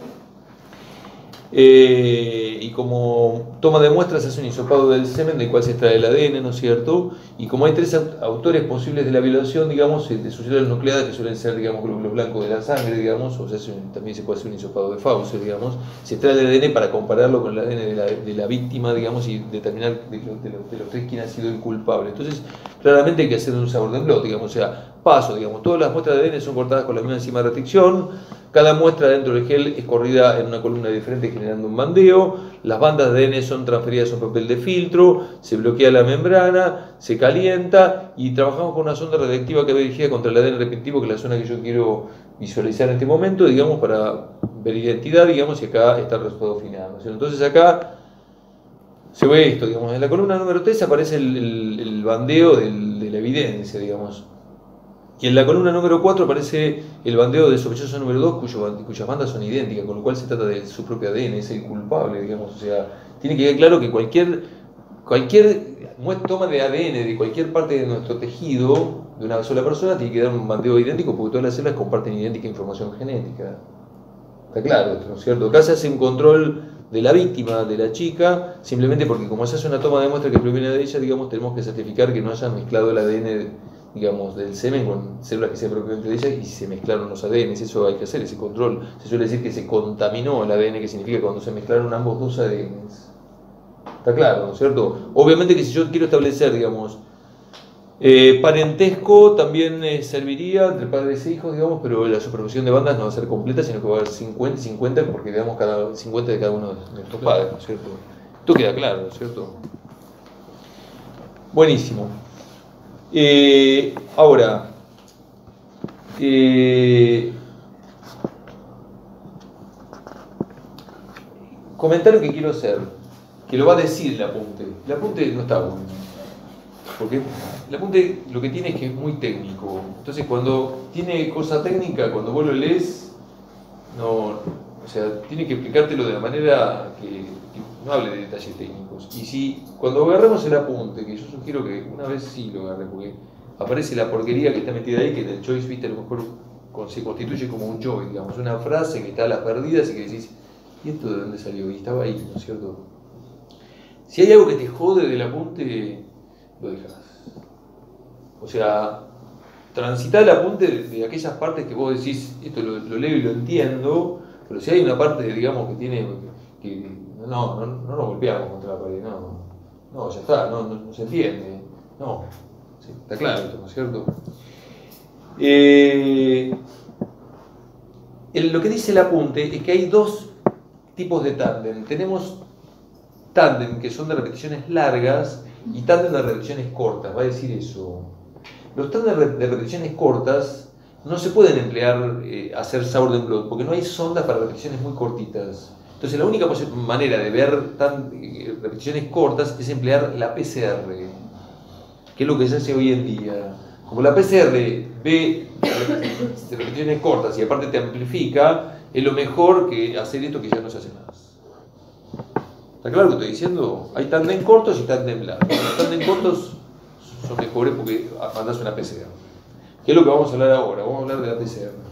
Eh, y como toma de muestras se hace un hisopado del semen del cual se extrae el A D N, ¿no es cierto? Y como hay tres autores posibles de la violación, digamos, de sus células nucleadas, que suelen ser, digamos, glóbulos blancos de la sangre, digamos, o sea, también se puede hacer un hisopado de fauces, digamos, se extrae el A D N para compararlo con el A D N de la, de la víctima, digamos, y determinar de, de, de, los, de los tres quién ha sido el culpable. Entonces, claramente hay que hacer un sabor de blot, digamos, o sea, paso, digamos, todas las muestras de A D N son cortadas con la misma enzima de restricción. Cada muestra dentro del gel es corrida en una columna diferente generando un bandeo. Las bandas de A D N son transferidas a un papel de filtro, se bloquea la membrana, se calienta y trabajamos con una sonda radiactiva que va dirigida contra el A D N repetitivo, que es la zona que yo quiero visualizar en este momento, digamos, para ver identidad, digamos, y acá está el resultado final. Entonces acá se ve esto, digamos, en la columna número tres aparece el, el, el bandeo del, de la evidencia, digamos. Y en la columna número cuatro aparece el bandeo del sospechoso número dos, cuyo, cuyas bandas son idénticas, con lo cual se trata de su propio A D N, es el culpable, digamos. O sea, tiene que quedar claro que cualquier, cualquier toma de A D N de cualquier parte de nuestro tejido, de una sola persona, tiene que dar un bandeo idéntico porque todas las células comparten idéntica información genética. Está claro esto, ¿no es cierto? Acá se hace un control de la víctima, de la chica, simplemente porque como se hace una toma de muestra que proviene de ella, digamos, tenemos que certificar que no hayan mezclado el A D N, digamos, del semen con células que sean propiamente de ella y se mezclaron los A D Ns. Eso hay que hacer, ese control. Se suele decir que se contaminó el A D N, que significa cuando se mezclaron ambos dos A D Ns. Está claro, ¿no es cierto? Obviamente que si yo quiero establecer, digamos, Eh, parentesco también eh, serviría entre padres e hijos, digamos, pero la superposición de bandas no va a ser completa, sino que va a haber cincuenta y cincuenta, porque digamos cada, cincuenta de cada uno de nuestros padres, ¿no es cierto? Esto queda claro, ¿no es cierto? Buenísimo. Eh, ahora, eh, comentario que quiero hacer, que lo va a decir el apunte. El apunte no está bueno, porque el apunte lo que tiene es que es muy técnico. Entonces, cuando tiene cosa técnica, cuando vos lo lees, no, o sea, tiene que explicártelo de la manera que, que no hable de detalles técnicos. Y si cuando agarramos el apunte, que yo sugiero que una vez sí lo agarre, porque aparece la porquería que está metida ahí, que en el choice, viste, a lo mejor se constituye como un choice, digamos, una frase que está a las perdidas y que decís, ¿y esto de dónde salió? Y estaba ahí, ¿no es cierto? Si hay algo que te jode del apunte, lo dejas. O sea, transitar el apunte de, de aquellas partes que vos decís, esto lo, lo leo y lo entiendo, pero si hay una parte, digamos, que tiene, que, que no, no, no nos golpeamos contra la pared, no, no, ya está, no, no, no se entiende, no, sí, está claro esto, ¿no es cierto? Eh, el, lo que dice el apunte es que hay dos tipos de tándem. Tenemos tándem que son de repeticiones largas y tándem de repeticiones cortas, va a decir eso. Los tándem de repeticiones cortas no se pueden emplear, eh, hacer Sauerland-Blot, porque no hay sondas para repeticiones muy cortitas. Entonces la única manera de ver tan, eh, repeticiones cortas es emplear la P C R, que es lo que se hace hoy en día. Como la P C R ve repeticiones cortas y aparte te amplifica, es lo mejor que hacer esto que ya no se hace más. ¿Está claro lo que estoy diciendo? Hay tándem cortos y tándem largos. Los tándem cortos son mejores porque mandas una P C R. ¿Qué es lo que vamos a hablar ahora? Vamos a hablar de la P C R.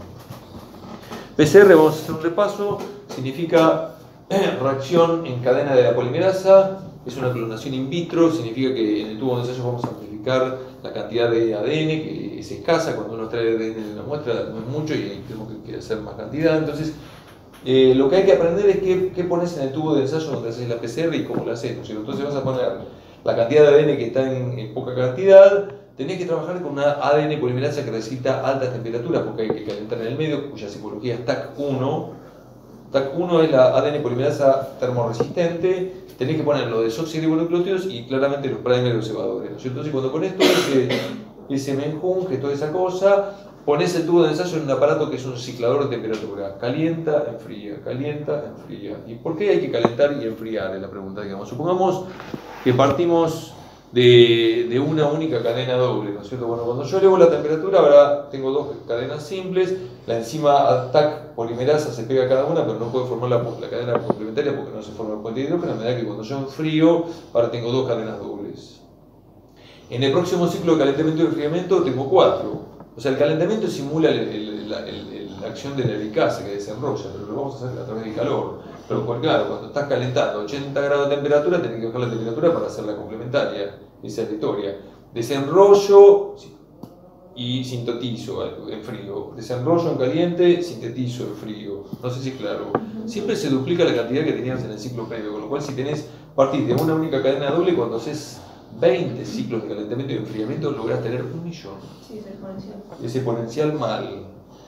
P C R, vamos a hacer un repaso, significa reacción en cadena de la polimerasa, es una clonación in vitro, significa que en el tubo de ensayo vamos a amplificar la cantidad de A D N, que es escasa, cuando uno trae A D N de la muestra no es mucho y tenemos que hacer más cantidad. Entonces, eh, lo que hay que aprender es qué, qué pones en el tubo de ensayo donde haces la P C R y cómo la haces, ¿no? Entonces vas a poner la cantidad de A D N que está en, en poca cantidad. Tenés que trabajar con una A D N polimerasa que necesita altas temperaturas porque hay que calentar en el medio, cuya simbología es T A C uno. T A C uno es la A D N polimerasa termoresistente. Tenés que poner los desoxirribonucleótidos y claramente los primers los cebadores, ¿no es cierto? Entonces, cuando pones todo ese, ese menjunje, toda esa cosa, pones el tubo de ensayo en un aparato que es un ciclador de temperatura. Calienta, enfría, calienta, enfría. ¿Y por qué hay que calentar y enfriar? Es la pregunta, digamos. Supongamos que partimos de, de una única cadena doble, ¿no es cierto? Bueno, cuando yo elevo la temperatura, ahora tengo dos cadenas simples, la enzima T A C polimerasa se pega a cada una, pero no puede formar la, la cadena complementaria porque no se forma el puente de hidrógeno, de manera que cuando yo enfrío, ahora tengo dos cadenas dobles. En el próximo ciclo de calentamiento y enfriamiento tengo cuatro. O sea, el calentamiento simula el, el, el, el, la acción de la helicasa que desenrolla, pero lo vamos a hacer a través del calor. Pero claro, cuando estás calentando a ochenta grados de temperatura, tenés que bajar la temperatura para hacer la complementaria. Esa es la historia. Desenrollo y sintetizo en frío. Desenrollo en caliente, sintetizo en frío. No sé si es claro. Siempre se duplica la cantidad que tenías en el ciclo previo, con lo cual si tenés partir de una única cadena doble, cuando haces veinte ciclos de calentamiento y enfriamiento, lográs tener un millón. Sí, es exponencial. Es exponencial mal.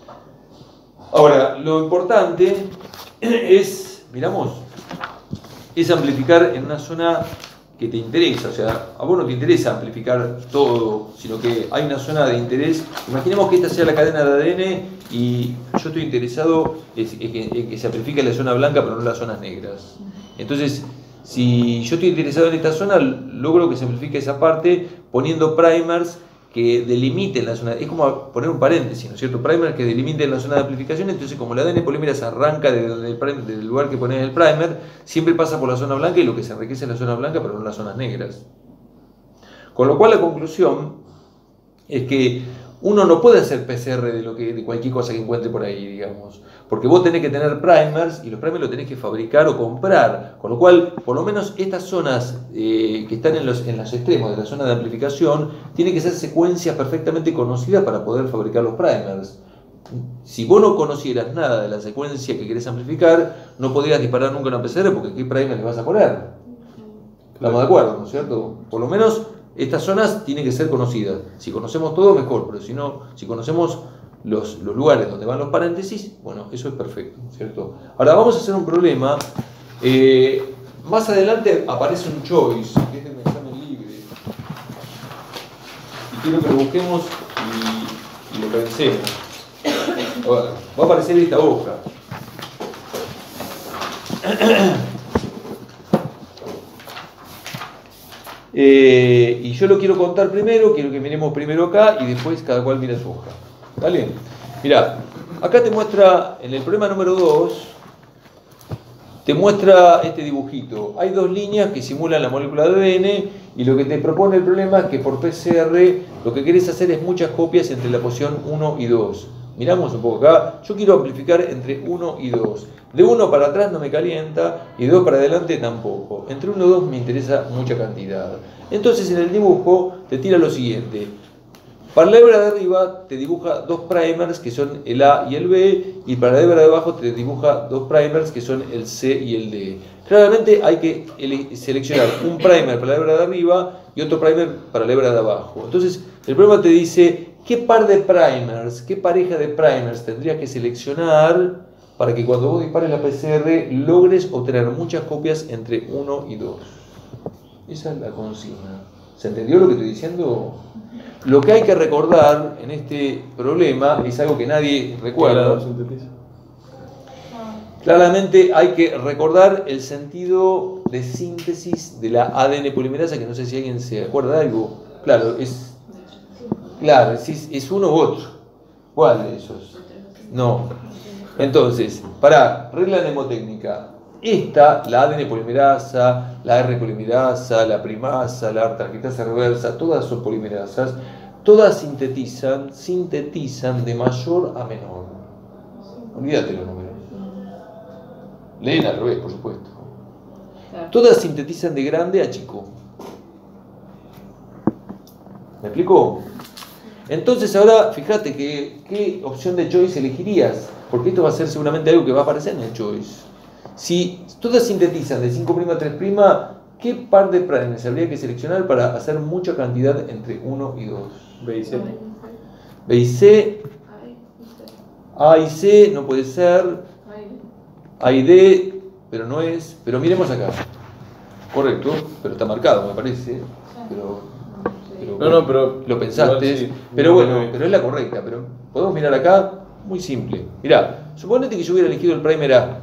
Ahora, lo importante es, miramos, es amplificar en una zona que te interesa. O sea, a vos no te interesa amplificar todo, sino que hay una zona de interés. Imaginemos que esta sea la cadena de A D N y yo estoy interesado en que, en que se amplifique la zona blanca, pero no las zonas negras. Entonces, si yo estoy interesado en esta zona, logro que se amplifique esa parte poniendo primers que delimiten la zona. Es como poner un paréntesis, ¿no es cierto? Primers que delimiten la zona de amplificación. Entonces, como la A D N polímerasa arranca desde el, del lugar que pones el primer, siempre pasa por la zona blanca y lo que se enriquece es la zona blanca, pero no las zonas negras. Con lo cual, la conclusión es que uno no puede hacer P C R de, lo que, de cualquier cosa que encuentre por ahí, digamos. Porque vos tenés que tener primers y los primers los tenés que fabricar o comprar. Con lo cual, por lo menos estas zonas eh, que están en los, en los extremos de la zona de amplificación, tienen que ser secuencias perfectamente conocidas para poder fabricar los primers. Si vos no conocieras nada de la secuencia que querés amplificar, no podrías disparar nunca una P C R porque ¿qué primer le vas a poner? Estamos de acuerdo, ¿no es cierto? Por lo menos Estas zonas tienen que ser conocidas. Si conocemos todo, mejor, pero si no, si conocemos los, los lugares donde van los paréntesis, bueno, eso es perfecto, ¿cierto? Ahora vamos a hacer un problema. Eh, más adelante aparece un choice, que es de un examen libre. Y quiero que lo busquemos y, y lo pensemos. Ahora, va a aparecer esta hoja. Eh, y yo lo quiero contar primero, quiero que miremos primero acá y después cada cual mira su hoja. ¿Vale? Mirá, acá te muestra, en el problema número dos, te muestra este dibujito. Hay dos líneas que simulan la molécula de A D N y lo que te propone el problema es que por P C R lo que querés hacer es muchas copias entre la posición uno y dos. Miramos un poco acá, yo quiero amplificar entre uno y dos. De uno para atrás no me calienta y de dos para adelante tampoco. Entre uno y dos me interesa mucha cantidad. Entonces en el dibujo te tira lo siguiente. Para la hebra de arriba te dibuja dos primers que son el A y el B, y para la hebra de abajo te dibuja dos primers que son el C y el D. Claramente hay que seleccionar un primer para la hebra de arriba y otro primer para la hebra de abajo. Entonces el problema te dice qué par de primers, qué pareja de primers tendrías que seleccionar para que cuando vos dispares la P C R logres obtener muchas copias entre uno y dos. Esa es la consigna. ¿Se entendió lo que estoy diciendo? Lo que hay que recordar en este problema es algo que nadie recuerda. Claramente hay que recordar el sentido de síntesis de la A D N polimerasa, que no sé si alguien se acuerda de algo. Claro, es, claro, es, es uno u otro. ¿Cuál de esos? No. Entonces, para regla mnemotécnica, esta, la A D N polimerasa, la R polimerasa, la primasa, la tarjetasa reversa, todas son polimerasas, todas sintetizan, sintetizan de mayor a menor. Olvídate los números. Leen al revés, por supuesto. Todas sintetizan de grande a chico. ¿Me explico? Entonces ahora, fíjate que, qué opción de choice elegirías, porque esto va a ser seguramente algo que va a aparecer en el choice. Si todas sintetizan de cinco' a tres', ¿qué par de primers habría que seleccionar para hacer mucha cantidad entre uno y dos? B y C. B y C. A y C no puede ser. A y D, pero no es. Pero miremos acá. Correcto, pero está marcado, me parece. Pero, pero no, no, pero lo pensaste. Sí, pero bueno, pero es la correcta. Pero podemos mirar acá, muy simple. Mirá, suponete que yo hubiera elegido el primer A.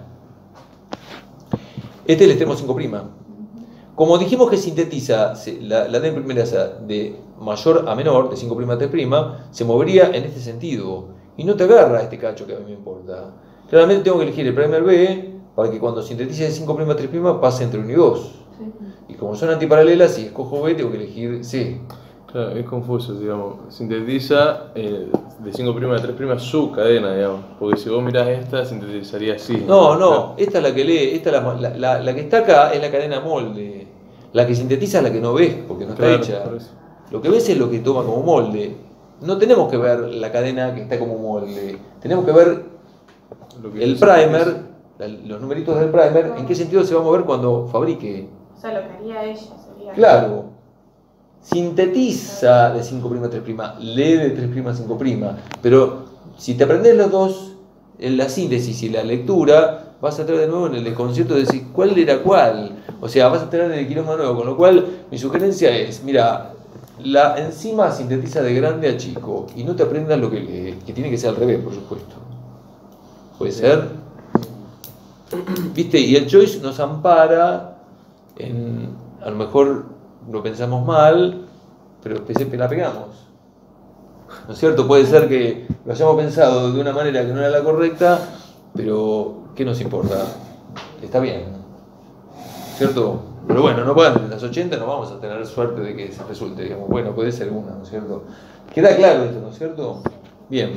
Este es el extremo cinco'. Como dijimos que sintetiza la, la A D N polimerasa de mayor a menor, de cinco' a tres', se movería en este sentido. Y no te agarra este cacho que a mí me importa. Claramente tengo que elegir el primer B para que cuando sintetice de cinco' a tres' pase entre uno y dos. Sí. Y como son antiparalelas, si escojo B, tengo que elegir C. Claro, es confuso, digamos. Sintetiza eh, de cinco' a tres' su cadena, digamos. Porque si vos mirás esta, sintetizaría así. No, no, claro. Esta es la que lee, esta es la, la, la, la que está acá es la cadena molde. La que sintetiza es la que no ves, porque no está claro, hecha. Lo que ves es lo que toma como molde. No tenemos que ver la cadena que está como molde. Tenemos que ver lo que el primer, la, los numeritos del primer, no. En qué sentido se va a mover cuando fabrique. O sea, lo que haría ella sería... Claro. Sintetiza de cinco' a tres', lee de tres' a cinco', pero si te aprendes los dos, en la síntesis y la lectura, vas a entrar de nuevo en el desconcierto de decir cuál era cuál. O sea, vas a tener el quilombo nuevo, con lo cual mi sugerencia es, mira, la enzima sintetiza de grande a chico y no te aprendas lo que lee, que tiene que ser al revés, por supuesto. ¿Puede ser? ¿Viste? Y el choice nos ampara en, a lo mejor lo pensamos mal, pero la pegamos. ¿No es cierto? Puede ser que lo hayamos pensado de una manera que no era la correcta, pero ¿qué nos importa? Está bien. ¿Cierto? Pero bueno, no pueden, en las ochenta no vamos a tener suerte de que se resulte, digamos. Bueno, puede ser una, ¿no es cierto? Queda claro esto, ¿no es cierto? Bien.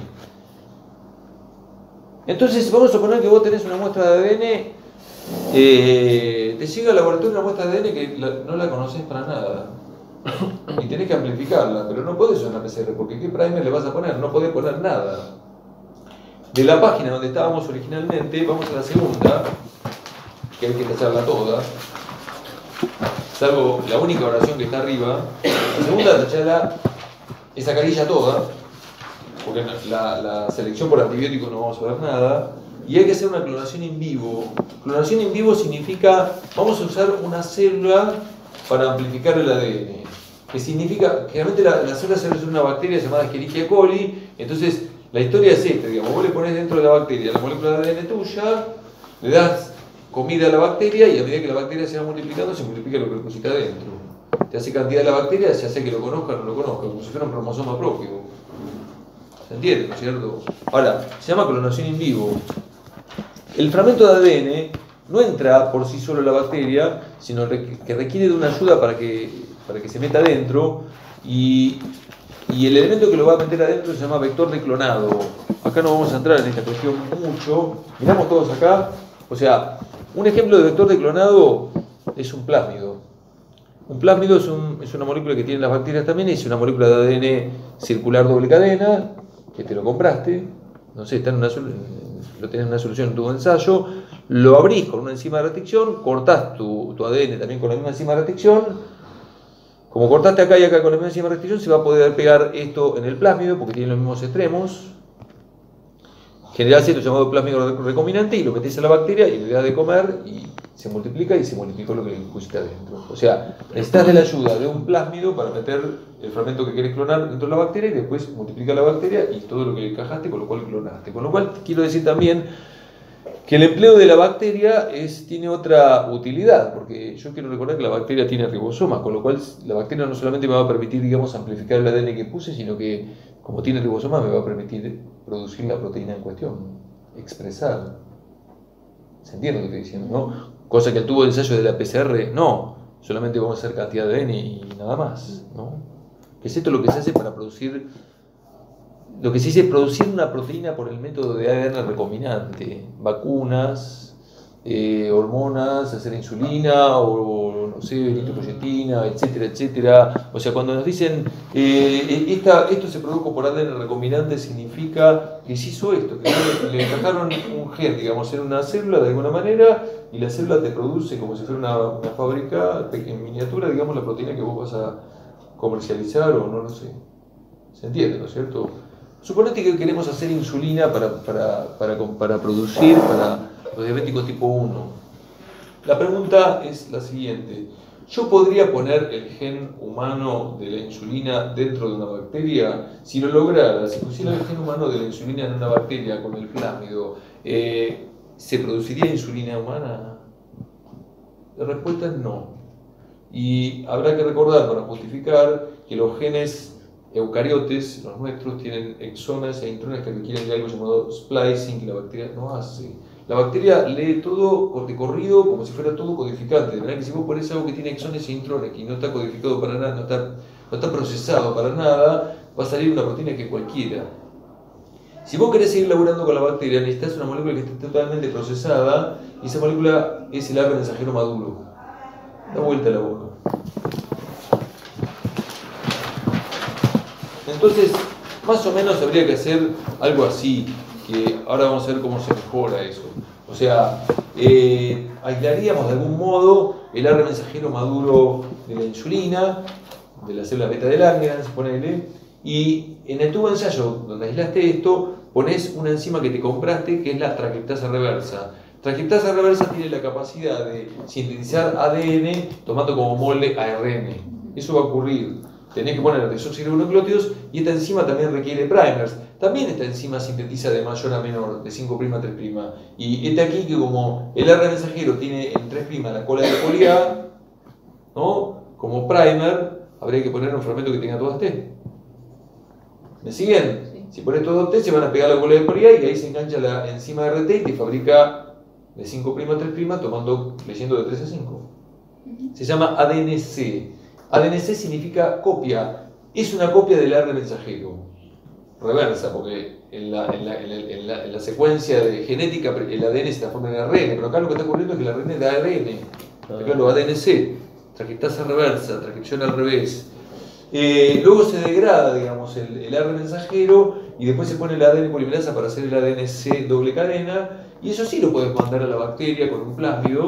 Entonces, vamos a suponer que vos tenés una muestra de A D N, eh, te llega al laboratorio una muestra de A D N que la, no la conoces para nada. Y tenés que amplificarla, pero no podés usar una P C R, porque ¿qué primer le vas a poner? No podés poner nada. De la página donde estábamos originalmente, vamos a la segunda, que hay que hacerla toda. salvo la única oración que está arriba. La segunda, tachala esa carilla toda, porque la, la selección por antibióticos no vamos a ver nada. Y hay que hacer una clonación in vivo. Clonación in vivo significa, vamos a usar una célula para amplificar el A D N. Que significa, generalmente la, la célula se resuelve una bacteria llamada Escherichia coli. Entonces, la historia es esta, digamos, vos le pones dentro de la bacteria la molécula de A D N tuya, le das comida a la bacteria y a medida que la bacteria se va multiplicando, se multiplica lo que deposita dentro. Te hace cantidad de la bacteria, se hace que lo conozca o no lo conozca, como si fuera un cromosoma propio. ¿Se entiende, no es cierto? Ahora, se llama clonación in vivo. El fragmento de A D N no entra por sí solo en la bacteria, sino que requiere de una ayuda para que, para que se meta adentro, y, y el elemento que lo va a meter adentro se llama vector de clonado. Acá no vamos a entrar en esta cuestión mucho. Miramos todos acá. O sea, un ejemplo de vector de clonado es un plásmido. Un plásmido es, un, es una molécula que tienen las bacterias también, es una molécula de A D N circular doble cadena, que te lo compraste, no sé, está en una, lo tenés en una solución en tu ensayo, lo abrís con una enzima de restricción, cortás tu, tu A D N también con la misma enzima de restricción. Como cortaste acá y acá con la misma enzima de restricción, se va a poder pegar esto en el plásmido porque tiene los mismos extremos. Generás esto llamado plásmido recombinante y lo metés a la bacteria y le das de comer y se multiplica y se multiplicó lo que le pusiste adentro. O sea, necesitas de la ayuda de un plásmido para meter el fragmento que querés clonar dentro de la bacteria y después multiplica la bacteria y todo lo que encajaste, con lo cual clonaste. Con lo cual quiero decir también que el empleo de la bacteria es, tiene otra utilidad, porque yo quiero recordar que la bacteria tiene ribosomas, con lo cual la bacteria no solamente me va a permitir, digamos, amplificar el A D N que puse, sino que como tiene ribosomas me va a permitir producir la proteína en cuestión, expresar. ¿Se entiende lo que estoy diciendo, no? Cosa que el tubo de ensayo de la P C R, no, solamente vamos a hacer cantidad de A D N y nada más, ¿no? Que es esto lo que se hace para producir, lo que se dice producir una proteína por el método de A D N recombinante, vacunas, eh, hormonas, hacer insulina o, no sé, eritropoyetina, etcétera, etcétera. O sea, cuando nos dicen eh, esta, esto se produjo por A D N recombinante, significa que se hizo esto, que le, le encajaron un gen, digamos, en una célula de alguna manera, y la célula te produce como si fuera una, una fábrica en miniatura, digamos, la proteína que vos vas a comercializar o no lo sé. ¿Se entiende, no es cierto? Suponete que queremos hacer insulina para, para, para, para producir para los diabéticos tipo uno. La pregunta es la siguiente. ¿Yo podría poner el gen humano de la insulina dentro de una bacteria? Si lo lograra, si pusiera el gen humano de la insulina en una bacteria con el plásmido, eh, ¿se produciría insulina humana? La respuesta es no. Y habrá que recordar, para justificar, que los genes eucariotes, los nuestros, tienen exonas e intrones que requieren de algo llamado splicing, que la bacteria no hace. La bacteria lee todo de corrido como si fuera todo codificante, de manera que si vos pones algo que tiene exones e intrones que no está codificado para nada, no está, no está procesado para nada, va a salir una proteína que cualquiera. Si vos querés seguir laburando con la bacteria, necesitas una molécula que esté totalmente procesada, y esa molécula es el A R N A mensajero maduro. Da vuelta la boca. Entonces, más o menos habría que hacer algo así, que ahora vamos a ver cómo se mejora eso. O sea, eh, aislaríamos de algún modo el A R N A mensajero maduro de la insulina, de la célula beta de Langerhans, ponele, y en el tubo de ensayo donde aislaste esto, pones una enzima que te compraste, que es la transcriptasa reversa. Transcriptasa reversa tiene la capacidad de sintetizar A D N tomando como molde A R N. Eso va a ocurrir. Tenés que poner desoxirribonucleótidos, y esta enzima también requiere primers. También esta enzima sintetiza de mayor a menor, de cinco' a tres'. Y este aquí que como el A R N A mensajero tiene en tres' la cola de poli A, ¿no? Como primer, habría que poner un fragmento que tenga todas T. ¿Me siguen? Sí. Si pones todos T, se van a pegar la cola de poli A y ahí se engancha la enzima R T y te fabrica de cinco' a tres' tomando, leyendo de tres a cinco. Se llama A D N C. A D N C significa copia. Es una copia del A R N A mensajero. Reversa, porque en la, en, la, en, la, en, la, en la secuencia de genética el A D N se transforma en A R N, pero acá lo que está ocurriendo es que el A R N es de A R N. Acá lo A D N C, transcriptasa reversa, transcripción al revés. Eh, luego se degrada, digamos, el, el A R N A mensajero y después se pone el A D N polimerasa para hacer el A D N C doble cadena, y eso sí lo puedes mandar a la bacteria con un plásmido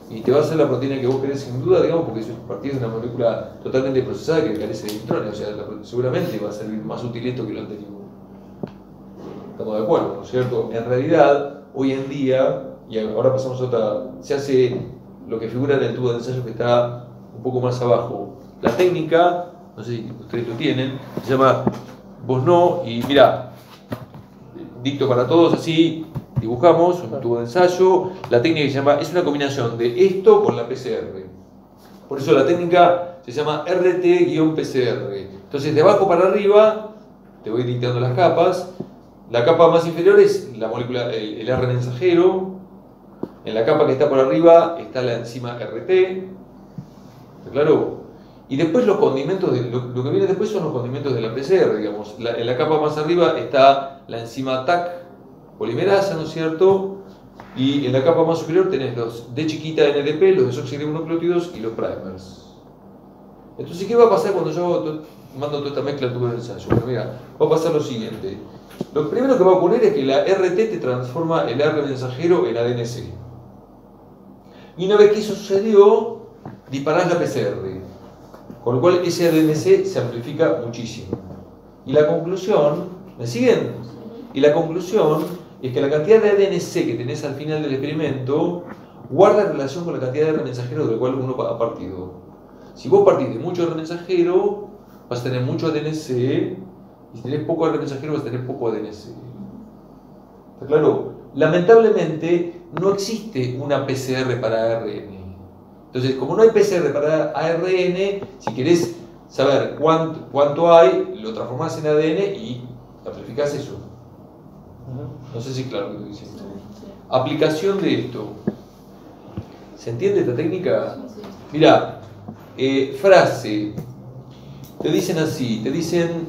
y te va a hacer la proteína que vos querés sin duda, digamos, porque partís de una molécula totalmente procesada que carece de intrones, o sea, la, seguramente va a servir más útil esto que lo anterior. Estamos de acuerdo, ¿no es cierto? En realidad, hoy en día, y ahora pasamos a otra, se hace lo que figura en el tubo de ensayo que está un poco más abajo. La técnica, no sé si ustedes lo tienen, se llama vos no, y mira, dicto para todos así, dibujamos un tubo de ensayo. La técnica se llama, es una combinación de esto con la P C R. Por eso la técnica se llama R T P C R. Entonces de abajo para arriba, te voy dictando las capas. La capa más inferior es la molécula, el, el R mensajero. En la capa que está por arriba está la enzima R T. ¿Está claro? Y después los condimentos, de, lo, lo que viene después son los condimentos de la P C R, digamos. La, en la capa más arriba está la enzima T A C polimerasa, ¿no es cierto? Y en la capa más superior tenés los D chiquita N D P, los desoxirribonucleótidos y los primers. Entonces, ¿qué va a pasar cuando yo to, mando toda esta mezcla al tubo de ensayo? Bueno, mira, va a pasar lo siguiente. Lo primero que va a ocurrir es que la R T te transforma el R mensajero en A D N C. Y una vez que eso sucedió, disparás la P C R. Con lo cual ese A D N C se amplifica muchísimo. Y la conclusión, ¿me siguen? Y la conclusión es que la cantidad de A D N C que tenés al final del experimento guarda relación con la cantidad de R mensajero del cual uno ha partido. Si vos partís de mucho R mensajero, vas a tener mucho A D N C, y si tenés poco R mensajero, vas a tener poco A D N C. ¿Está claro? Lamentablemente, no existe una P C R para A R N. Entonces, como no hay P C R para A R N, si querés saber cuánto, cuánto hay, lo transformás en A D N y amplificás eso. No sé si claro lo que estoy diciendo. Aplicación de esto. ¿Se entiende esta técnica? Mirá, eh, frase. Te dicen así, te dicen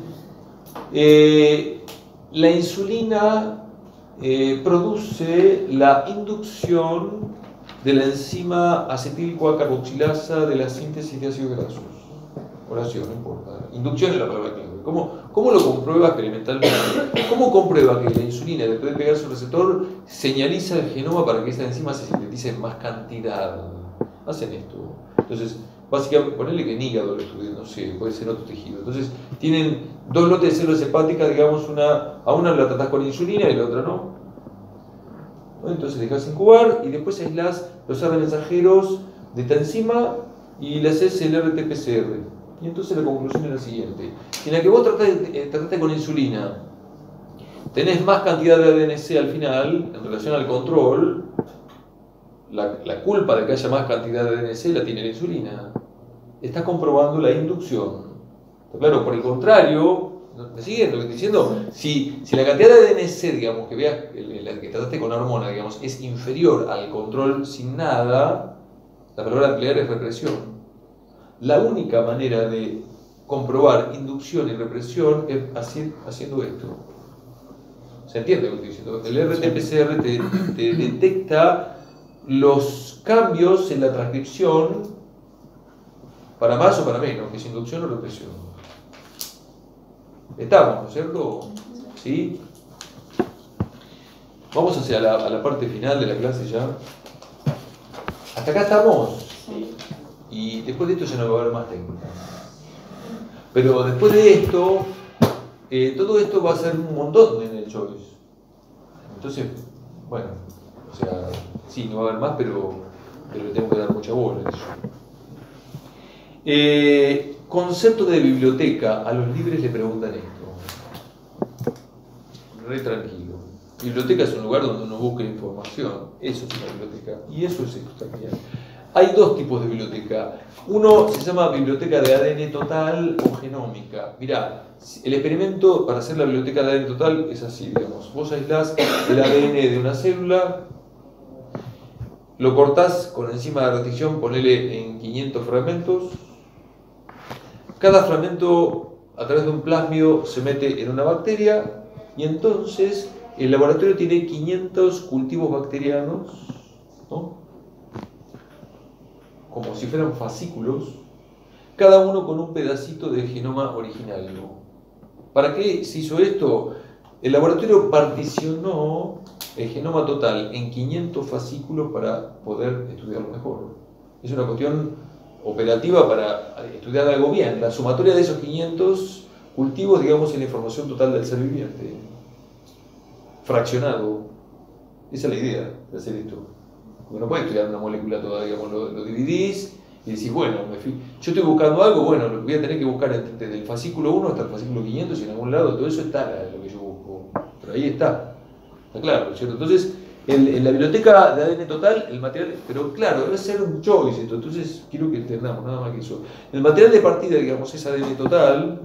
eh, la insulina eh, produce la inducción de la enzima acetil-CoA-carboxilasa de la síntesis de ácidos grasos. Oración, no importa. Inducción es la palabra clave. ¿Cómo, ¿Cómo lo comprueba experimentalmente? ¿Cómo comprueba que la insulina, después de pegar su receptor, señaliza el genoma para que esta enzima se sintetice en más cantidad? Hacen esto. Entonces, básicamente, ponerle que en hígado lo estudian, no sé, puede ser otro tejido. Entonces, tienen dos lotes de células hepáticas, digamos, una, a una la tratás con insulina y la otra no. Entonces dejas incubar y después aislás los R mensajeros de esta enzima y le haces el R T P C R. Y entonces la conclusión es la siguiente. Si en la que vos trataste, trataste con insulina tenés más cantidad de A D N C al final, en relación al control, la, la culpa de que haya más cantidad de A D N C la tiene la insulina. Estás comprobando la inducción. Claro, por el contrario, ¿me siguen lo que estoy diciendo? Si, si la cantidad de A D N C, digamos, que veas, la que trataste con hormona, digamos, es inferior al control sin nada, la palabra a emplear es represión. La única manera de comprobar inducción y represión es así, haciendo esto. ¿Se entiende lo que estoy diciendo? El R T P C R te, te detecta los cambios en la transcripción para más o para menos, que es inducción o represión. Estamos, ¿no es cierto? ¿Sí? Vamos hacia la, a la parte final de la clase ya. Hasta acá estamos. Y después de esto ya no va a haber más técnicas. Pero después de esto, eh, todo esto va a ser un montón en el choice. Entonces, bueno, o sea, sí, no va a haber más, pero, pero le tengo que dar mucha bola a eso. Eh, concepto de biblioteca. A los libres le preguntan esto. Re tranquilo. Biblioteca es un lugar donde uno busca información. Eso es una biblioteca. Y eso es esto también. Hay dos tipos de biblioteca. Uno se llama biblioteca de A D N total o genómica. Mirá, el experimento para hacer la biblioteca de A D N total es así, digamos. Vos aislás el A D N de una célula, lo cortás con enzima de restricción, ponele en quinientos fragmentos. Cada fragmento, a través de un plasmio, se mete en una bacteria y entonces el laboratorio tiene quinientos cultivos bacterianos, ¿no? Como si fueran fascículos, cada uno con un pedacito del genoma original, ¿no? ¿Para qué se hizo esto? El laboratorio particionó el genoma total en quinientos fascículos para poder estudiarlo mejor. Es una cuestión operativa para estudiar algo bien. La sumatoria de esos quinientos cultivos, digamos, es la información total del ser viviente. Fraccionado. Esa es la idea de hacer esto. Porque no puedes estudiar una molécula toda, digamos, lo, lo dividís y decís, bueno, me fui, yo estoy buscando algo, bueno, lo voy a tener que buscar desde el fascículo uno hasta el fascículo quinientos y en algún lado todo eso está lo que yo busco. Pero ahí está. Está claro, ¿cierto? Entonces, el, en la biblioteca de A D N total, el material, pero claro, debe ser un choice esto, entonces quiero que entendamos nada más que eso. El material de partida, digamos, es A D N total.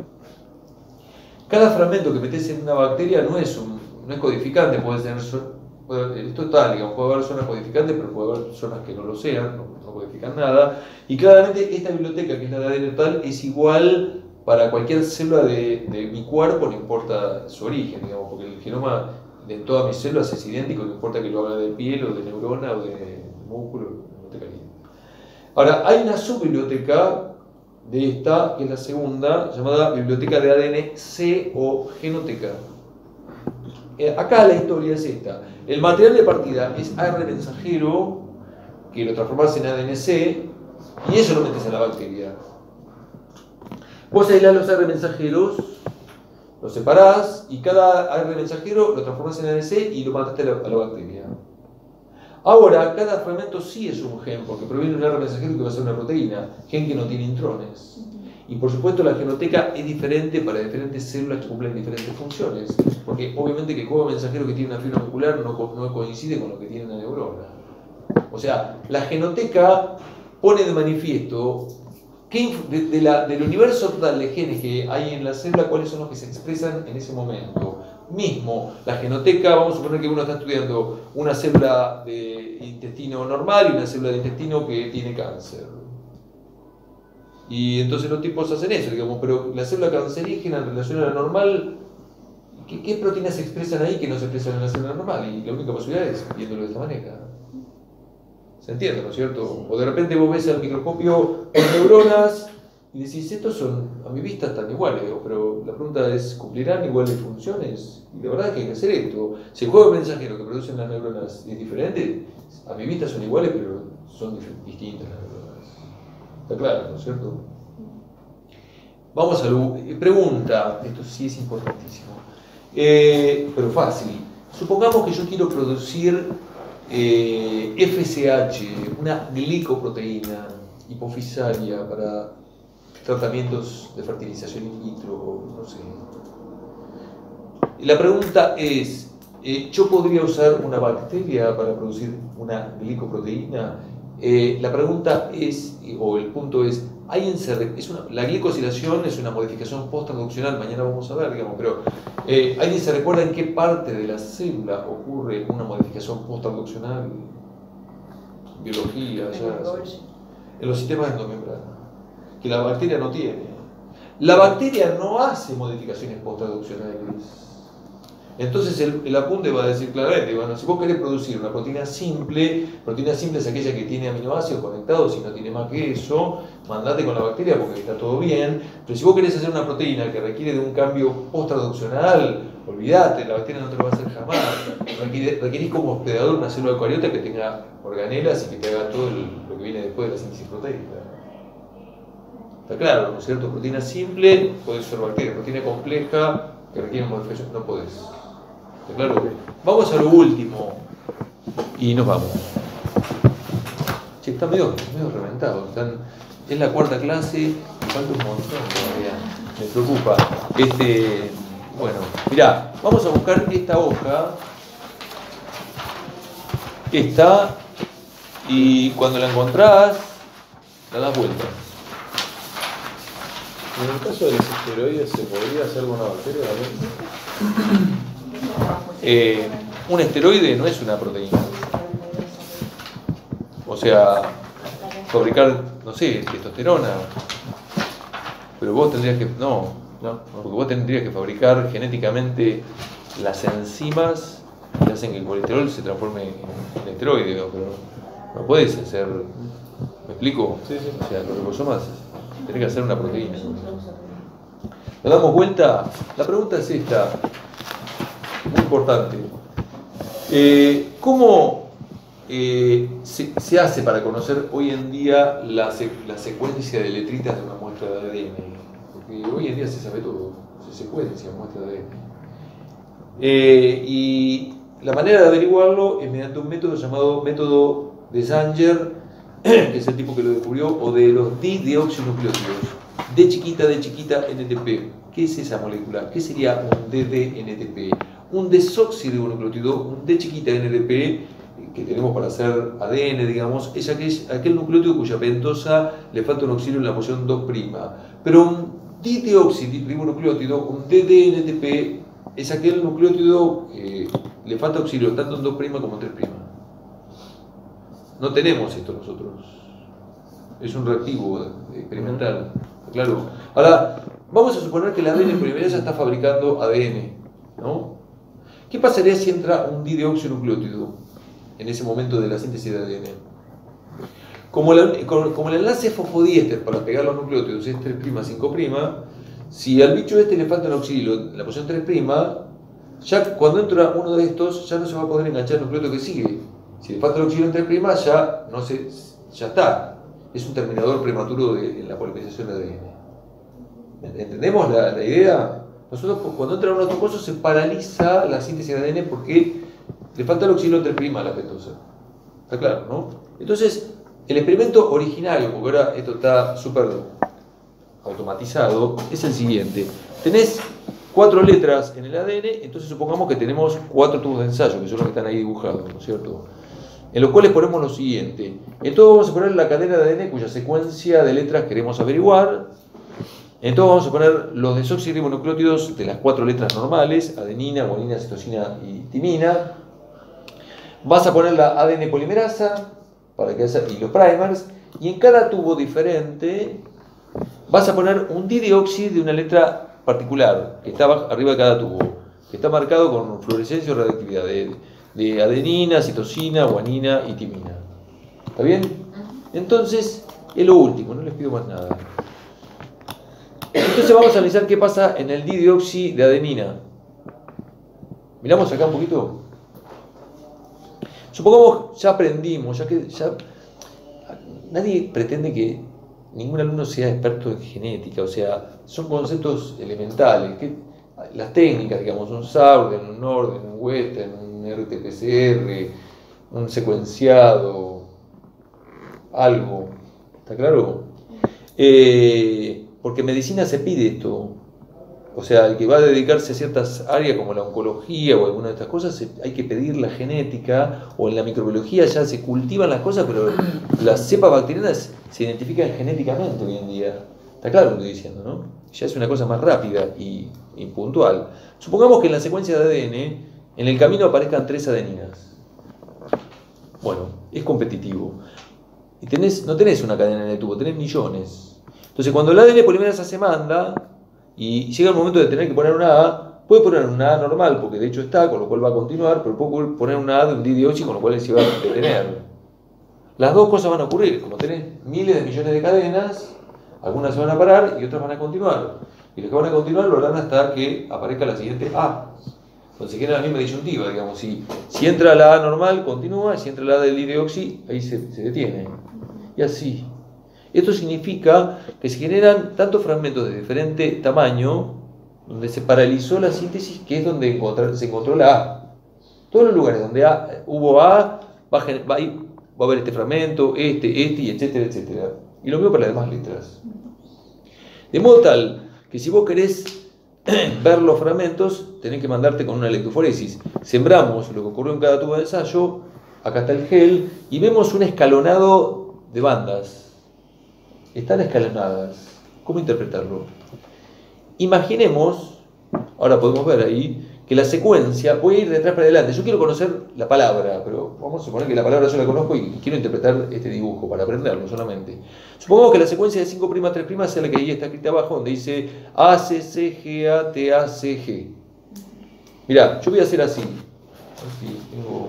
Cada fragmento que metes en una bacteria no es, un, no es codificante, puede ser, puede, es total, digamos, puede haber zonas codificantes, pero puede haber zonas que no lo sean, no, no codifican nada. Y claramente esta biblioteca, que es la de A D N total, es igual para cualquier célula de, de mi cuerpo, no importa su origen, digamos, porque el genoma de todas mis células es idéntico, no importa que lo haga de piel o de neurona o de músculo, no te calienta. Ahora, hay una subbiblioteca de esta, que es la segunda, llamada biblioteca de A D N C o genoteca. Eh, acá la historia es esta. El material de partida es A R mensajero, que lo transformas en A D N C, y eso lo metes en la bacteria. Vos aislás los A R mensajeros, los separás, y cada A R mensajero lo transformas en A D N C y lo mandaste a la, a la bacteria. Ahora, cada fragmento sí es un gen, porque proviene de un A R mensajero que va a ser una proteína, gen que no tiene intrones. Y por supuesto la genoteca es diferente para diferentes células que cumplen diferentes funciones, porque obviamente que el juego mensajero que tiene una fibra muscular no, co no coincide con lo que tiene una neurona. O sea, la genoteca pone de manifiesto que de, de la, del universo total de genes que hay en la célula, cuáles son los que se expresan en ese momento. Mismo, la genoteca, vamos a suponer que uno está estudiando una célula de intestino normal y una célula de intestino que tiene cáncer. Y entonces los tipos hacen eso, digamos, pero la célula cancerígena en relación a la normal, ¿qué, qué proteínas se expresan ahí que no se expresan en la célula normal? Y la única posibilidad es viéndolo de esta manera. ¿Se entiende, no es cierto? O de repente vos ves al microscopio con neuronas y decís, estos son, a mi vista están iguales, pero la pregunta es, ¿cumplirán iguales funciones? Y la verdad es que hay que hacer esto. Si el juego mensajero que producen las neuronas es diferente, a mi vista son iguales, pero son distintas las neuronas. Está claro, ¿no es cierto? Vamos a la pregunta, esto sí es importantísimo, eh, pero fácil. Supongamos que yo quiero producir eh, F S H, una glicoproteína hipofisaria para tratamientos de fertilización in vitro, no sé. La pregunta es, eh, ¿yo podría usar una bacteria para producir una glicoproteína? Eh, la pregunta es, o el punto es, ¿alguien se re, es una, la glicosilación es una modificación post-traduccional, mañana vamos a ver, digamos, pero eh, ¿alguien se recuerda en qué parte de la célula ocurre una modificación post-traduccional? Biología, ya, en los sistemas endomembranos, que la bacteria no tiene. La bacteria no hace modificaciones post-traduccionales. Entonces el, el apunte va a decir claramente, bueno, si vos querés producir una proteína simple, proteína simple es aquella que tiene aminoácidos conectados y no tiene más que eso, mandate con la bacteria porque está todo bien, pero si vos querés hacer una proteína que requiere de un cambio post-traduccional, olvídate, la bacteria no te lo va a hacer jamás. Requiere, requerís como hospedador una célula eucariota que tenga organelas y que te haga todo el, lo que viene después de la síntesis proteica. Está claro, ¿no es cierto? Proteína simple, podés ser bacteria, proteína compleja que requiere modificación, no podés. Claro, vamos a lo último y nos vamos. Che, está medio, medio reventado. Están, es la cuarta clase y falta un montón todavía. Me preocupa. Este, bueno, mirá, vamos a buscar esta hoja. Esta, y cuando la encontrás, la das vuelta. En el caso de los esteroides, ¿se podría hacer con una bacteria también? Eh, un esteroide no es una proteína. O sea, fabricar, no sé, testosterona. Pero vos tendrías que... No, no, porque vos tendrías que fabricar genéticamente las enzimas que hacen que el colesterol se transforme en esteroide. Pero no podés hacer... ¿Me explico? Sí, sí. O sea, los ribosomas tenés que hacer una proteína. ¿Nos damos vuelta? La pregunta es esta. Muy importante. Eh, ¿Cómo eh, se, se hace para conocer hoy en día la, se, la secuencia de letritas de una muestra de A D N? Porque hoy en día se sabe todo, se secuencia muestra de A D N. Eh, y la manera de averiguarlo es mediante un método llamado método de Sanger, que es el tipo que lo descubrió, o de los dideoxinucleótidos. D chiquita, D chiquita, N T P. ¿Qué es esa molécula? ¿Qué sería un D D N T P? Un desoxirribonucleótido, un D chiquita N T P, que tenemos para hacer A D N, digamos, es aquel, aquel nucleótido cuya pentosa le falta un auxilio en la posición dos'. Pero un dideoxirribonucleótido, un D D N T P, es aquel nucleótido que le falta auxilio tanto en dos' como en tres'. No tenemos esto nosotros. Es un reactivo experimental. Claro. Ahora, vamos a suponer que la A D N polimerasa está fabricando A D N, ¿no? ¿Qué pasaría si entra un dideoxinucleótido en ese momento de la síntesis de A D N? Como, la, como el enlace fosfodiéster para pegar los nucleótidos es tres', cinco', si al bicho este le falta un auxilio en la posición tres', ya cuando entra uno de estos ya no se va a poder enganchar el nucleótido que sigue. Si le falta el auxilio en tres', ya, no se, ya está. Es un terminador prematuro de, en la polimerización de A D N. ¿Entendemos la, la idea? Nosotros, cuando entra uno de estos cosas, se paraliza la síntesis de A D N porque le falta el auxilio en tres' a la pentosa. ¿Está claro, no? Entonces, el experimento originario, porque ahora esto está súper automatizado, es el siguiente. Tenés cuatro letras en el A D N, entonces supongamos que tenemos cuatro tubos de ensayo, que son los que están ahí dibujados, ¿no es cierto? En los cuales ponemos lo siguiente. Entonces vamos a poner la cadena de A D N cuya secuencia de letras queremos averiguar. Entonces vamos a poner los desoxirribonucleótidos de las cuatro letras normales, adenina, guanina, citosina y timina. Vas a poner la A D N polimerasa para que haya, y los primers, y en cada tubo diferente vas a poner un dideoxi de una letra particular que está arriba de cada tubo, que está marcado con fluorescencia o radioactividad de, de adenina, citosina, guanina y timina. ¿Está bien? Entonces, es lo último, no les pido más nada. Entonces vamos a analizar qué pasa en el dideoxi de adenina. Miramos acá un poquito. Supongamos, ya aprendimos, ya que ya nadie pretende que ningún alumno sea experto en genética, o sea, son conceptos elementales, que las técnicas, digamos, un Sarden, un Norden, un Western, un R T P C R, un secuenciado, algo, ¿está claro? Eh, porque en medicina se pide esto. O sea, el que va a dedicarse a ciertas áreas como la oncología o alguna de estas cosas, hay que pedir la genética, o en la microbiología ya se cultivan las cosas, pero las cepas bacterianas se identifican genéticamente hoy en día. Está claro lo que estoy diciendo, ¿no? Ya es una cosa más rápida y, y puntual. Supongamos que en la secuencia de A D N, en el camino aparezcan tres adeninas. Bueno, es competitivo. Y tenés, no tenés una cadena en el tubo, tenés millones. Entonces, cuando el A D N polimerasa se manda, y llega el momento de tener que poner una A, puede poner una A normal, porque de hecho está, con lo cual va a continuar, pero puede poner una A de un dideoxi, con lo cual se va a detener. Las dos cosas van a ocurrir, como tenés miles de millones de cadenas, algunas se van a parar y otras van a continuar. Y las que van a continuar lo harán hasta que aparezca la siguiente A. Entonces queda la misma disyuntiva, digamos, si, si entra la A normal, continúa, si entra la A del dideoxi, ahí se, se detiene. Y así. Esto significa que se generan tantos fragmentos de diferente tamaño, donde se paralizó la síntesis, que es donde encontrar, se encontró la A. Todos los lugares donde A, hubo A, va a, va, a ir, va a haber este fragmento, este, este, y etcétera, etcétera. Y lo mismo para las demás letras. De modo tal que si vos querés ver los fragmentos, tenés que mandarte con una electroforesis. Sembramos lo que ocurrió en cada tubo de ensayo, acá está el gel, y vemos un escalonado de bandas. Están escalonadas. ¿Cómo interpretarlo? Imaginemos, ahora podemos ver ahí, que la secuencia, voy a ir de atrás para adelante. Yo quiero conocer la palabra, pero vamos a suponer que la palabra yo la conozco y quiero interpretar este dibujo para aprenderlo solamente. Supongamos que la secuencia de cinco' tres' sea la que ahí está escrita abajo, donde dice A C C G A T A C G. Mirá, yo voy a hacer así. Aquí tengo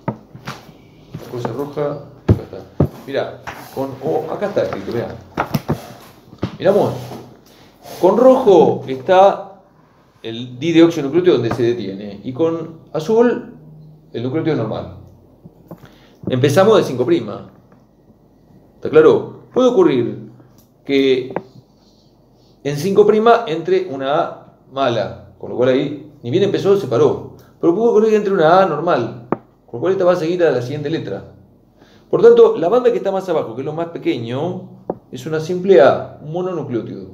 la cosa roja. Acá está. Mirá, con, oh, acá está escrito, mirá. Miramos. Con rojo está el dideoxirribonucleótido donde se detiene. Y con azul el nucleótido es normal. Empezamos de cinco'. ¿Está claro? Puede ocurrir que en cinco' entre una A mala, con lo cual ahí ni bien empezó, se paró. Pero puede ocurrir que entre una A normal, con lo cual esta va a seguir a la siguiente letra. Por tanto, la banda que está más abajo, que es lo más pequeño, es una simple A, un mononucleótido.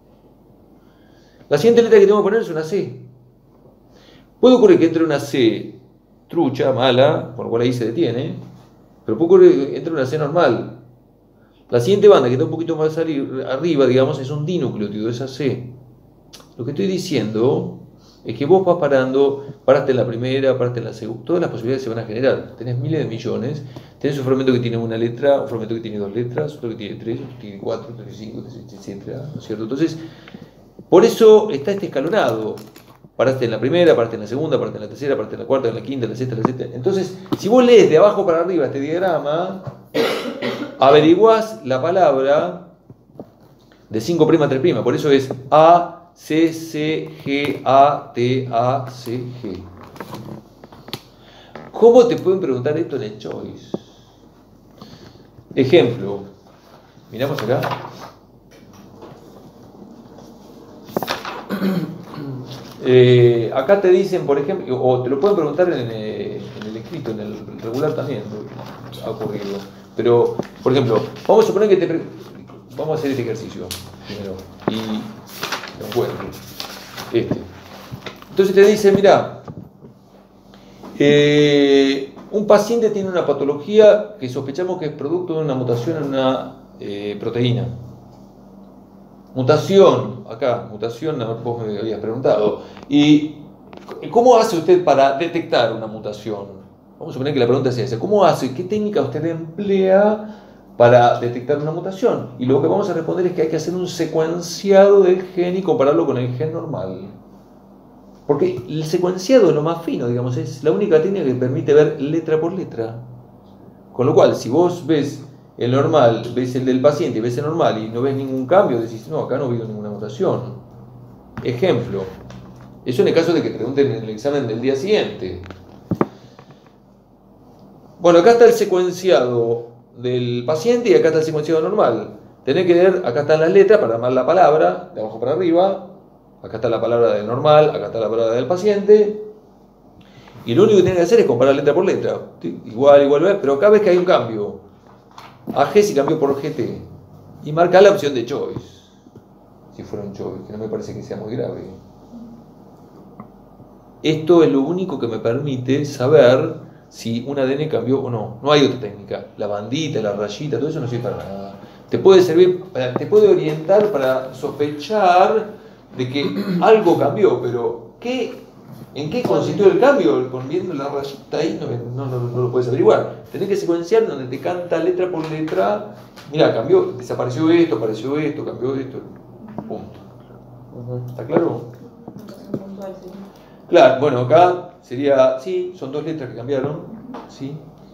La siguiente letra que tengo que poner es una C. Puede ocurrir que entre una C trucha, mala, con lo cual ahí se detiene, pero puede ocurrir que entre una C normal. La siguiente banda que está un poquito más arriba, digamos, es un dinucleótido, esa C. Lo que estoy diciendo es que vos vas parando, paraste en la primera, paraste en la segunda, todas las posibilidades se van a generar. Tenés miles de millones, tenés un fragmento que tiene una letra, un fragmento que tiene dos letras, otro que tiene tres, otro que tiene cuatro, otro que tiene cinco, etcétera, ¿no es cierto? Entonces, por eso está este escalonado. Paraste en la primera, paraste en la segunda, paraste en la tercera, paraste en la cuarta, en la quinta, en la sexta, en la séptima. Entonces, si vos lees de abajo para arriba este diagrama, averiguás la palabra de cinco' a tres'. Por eso es A, C, C, G, A, T, A, C, G. ¿Cómo te pueden preguntar esto en el choice? Ejemplo. Miramos acá. Eh, acá te dicen, por ejemplo, o te lo pueden preguntar en, eh, en el escrito, en el regular también ha ocurrido. Pero, por ejemplo, vamos a suponer que te... Pre vamos a hacer este ejercicio primero. Y lo encuentro. Este. Entonces te dice, mira, eh, un paciente tiene una patología que sospechamos que es producto de una mutación en una eh, proteína. Mutación, acá, mutación, vos me habías preguntado. ¿Y cómo hace usted para detectar una mutación? Vamos a suponer que la pregunta sea esa. ¿Cómo hace? ¿Qué técnica usted emplea para detectar una mutación? Y lo que vamos a responder es que hay que hacer un secuenciado del gen y compararlo con el gen normal. Porque el secuenciado es lo más fino, digamos, es la única técnica que permite ver letra por letra. Con lo cual, si vos ves el normal, ves el del paciente y ves el normal y no ves ningún cambio, decís, no, acá no veo ninguna mutación. Ejemplo. Eso en el caso de que te pregunten en el examen del día siguiente. Bueno, acá está el secuenciado del paciente y acá está el secuenciado normal. Tenés que ver, acá están las letras para armar la palabra, de abajo para arriba. Acá está la palabra del normal, acá está la palabra del paciente. Y lo único que tienen que hacer es comparar letra por letra. Igual, igual, pero cada vez que hay un cambio, A G se cambió por G T. Y marca la opción de choice. Si fuera un choice, que no me parece que sea muy grave. Esto es lo único que me permite saber si un A D N cambió o no. No hay otra técnica. La bandita, la rayita, todo eso no sirve para nada. Te puede servir, te puede orientar para sospechar de que algo cambió, pero ¿qué, ¿en qué consistió el cambio? Con viendo la rayita ahí no, no, no, no lo puedes averiguar. Tenés que secuenciar donde te canta letra por letra. Mira, cambió, desapareció esto, apareció esto, cambió esto. Punto. ¿Está claro? Claro, bueno, acá sería, sí, son dos letras que cambiaron. Sí.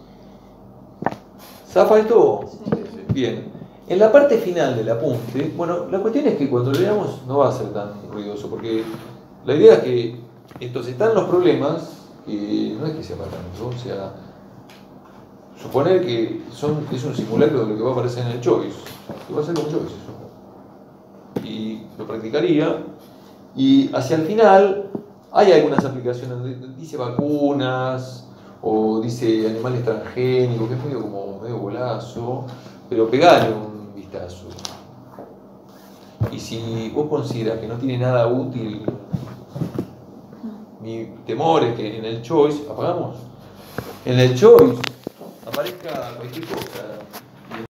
¿Zafa esto? Bien. En la parte final del apunte, bueno, la cuestión es que cuando lo leamos no va a ser tan ruidoso, porque la idea es que entonces están los problemas, que no es que sea para tanto, o sea, suponer que son, es un simulacro de lo que va a aparecer en el choice, que va a ser un choice eso. Y lo practicaría, y hacia el final hay algunas aplicaciones donde dice vacunas, o dice animales transgénicos, que es medio como medio golazo, pero pegale un vistazo. Y si vos consideras que no tiene nada útil, mi temor es que en el choice, apagamos, en el choice aparezca cualquier cosa.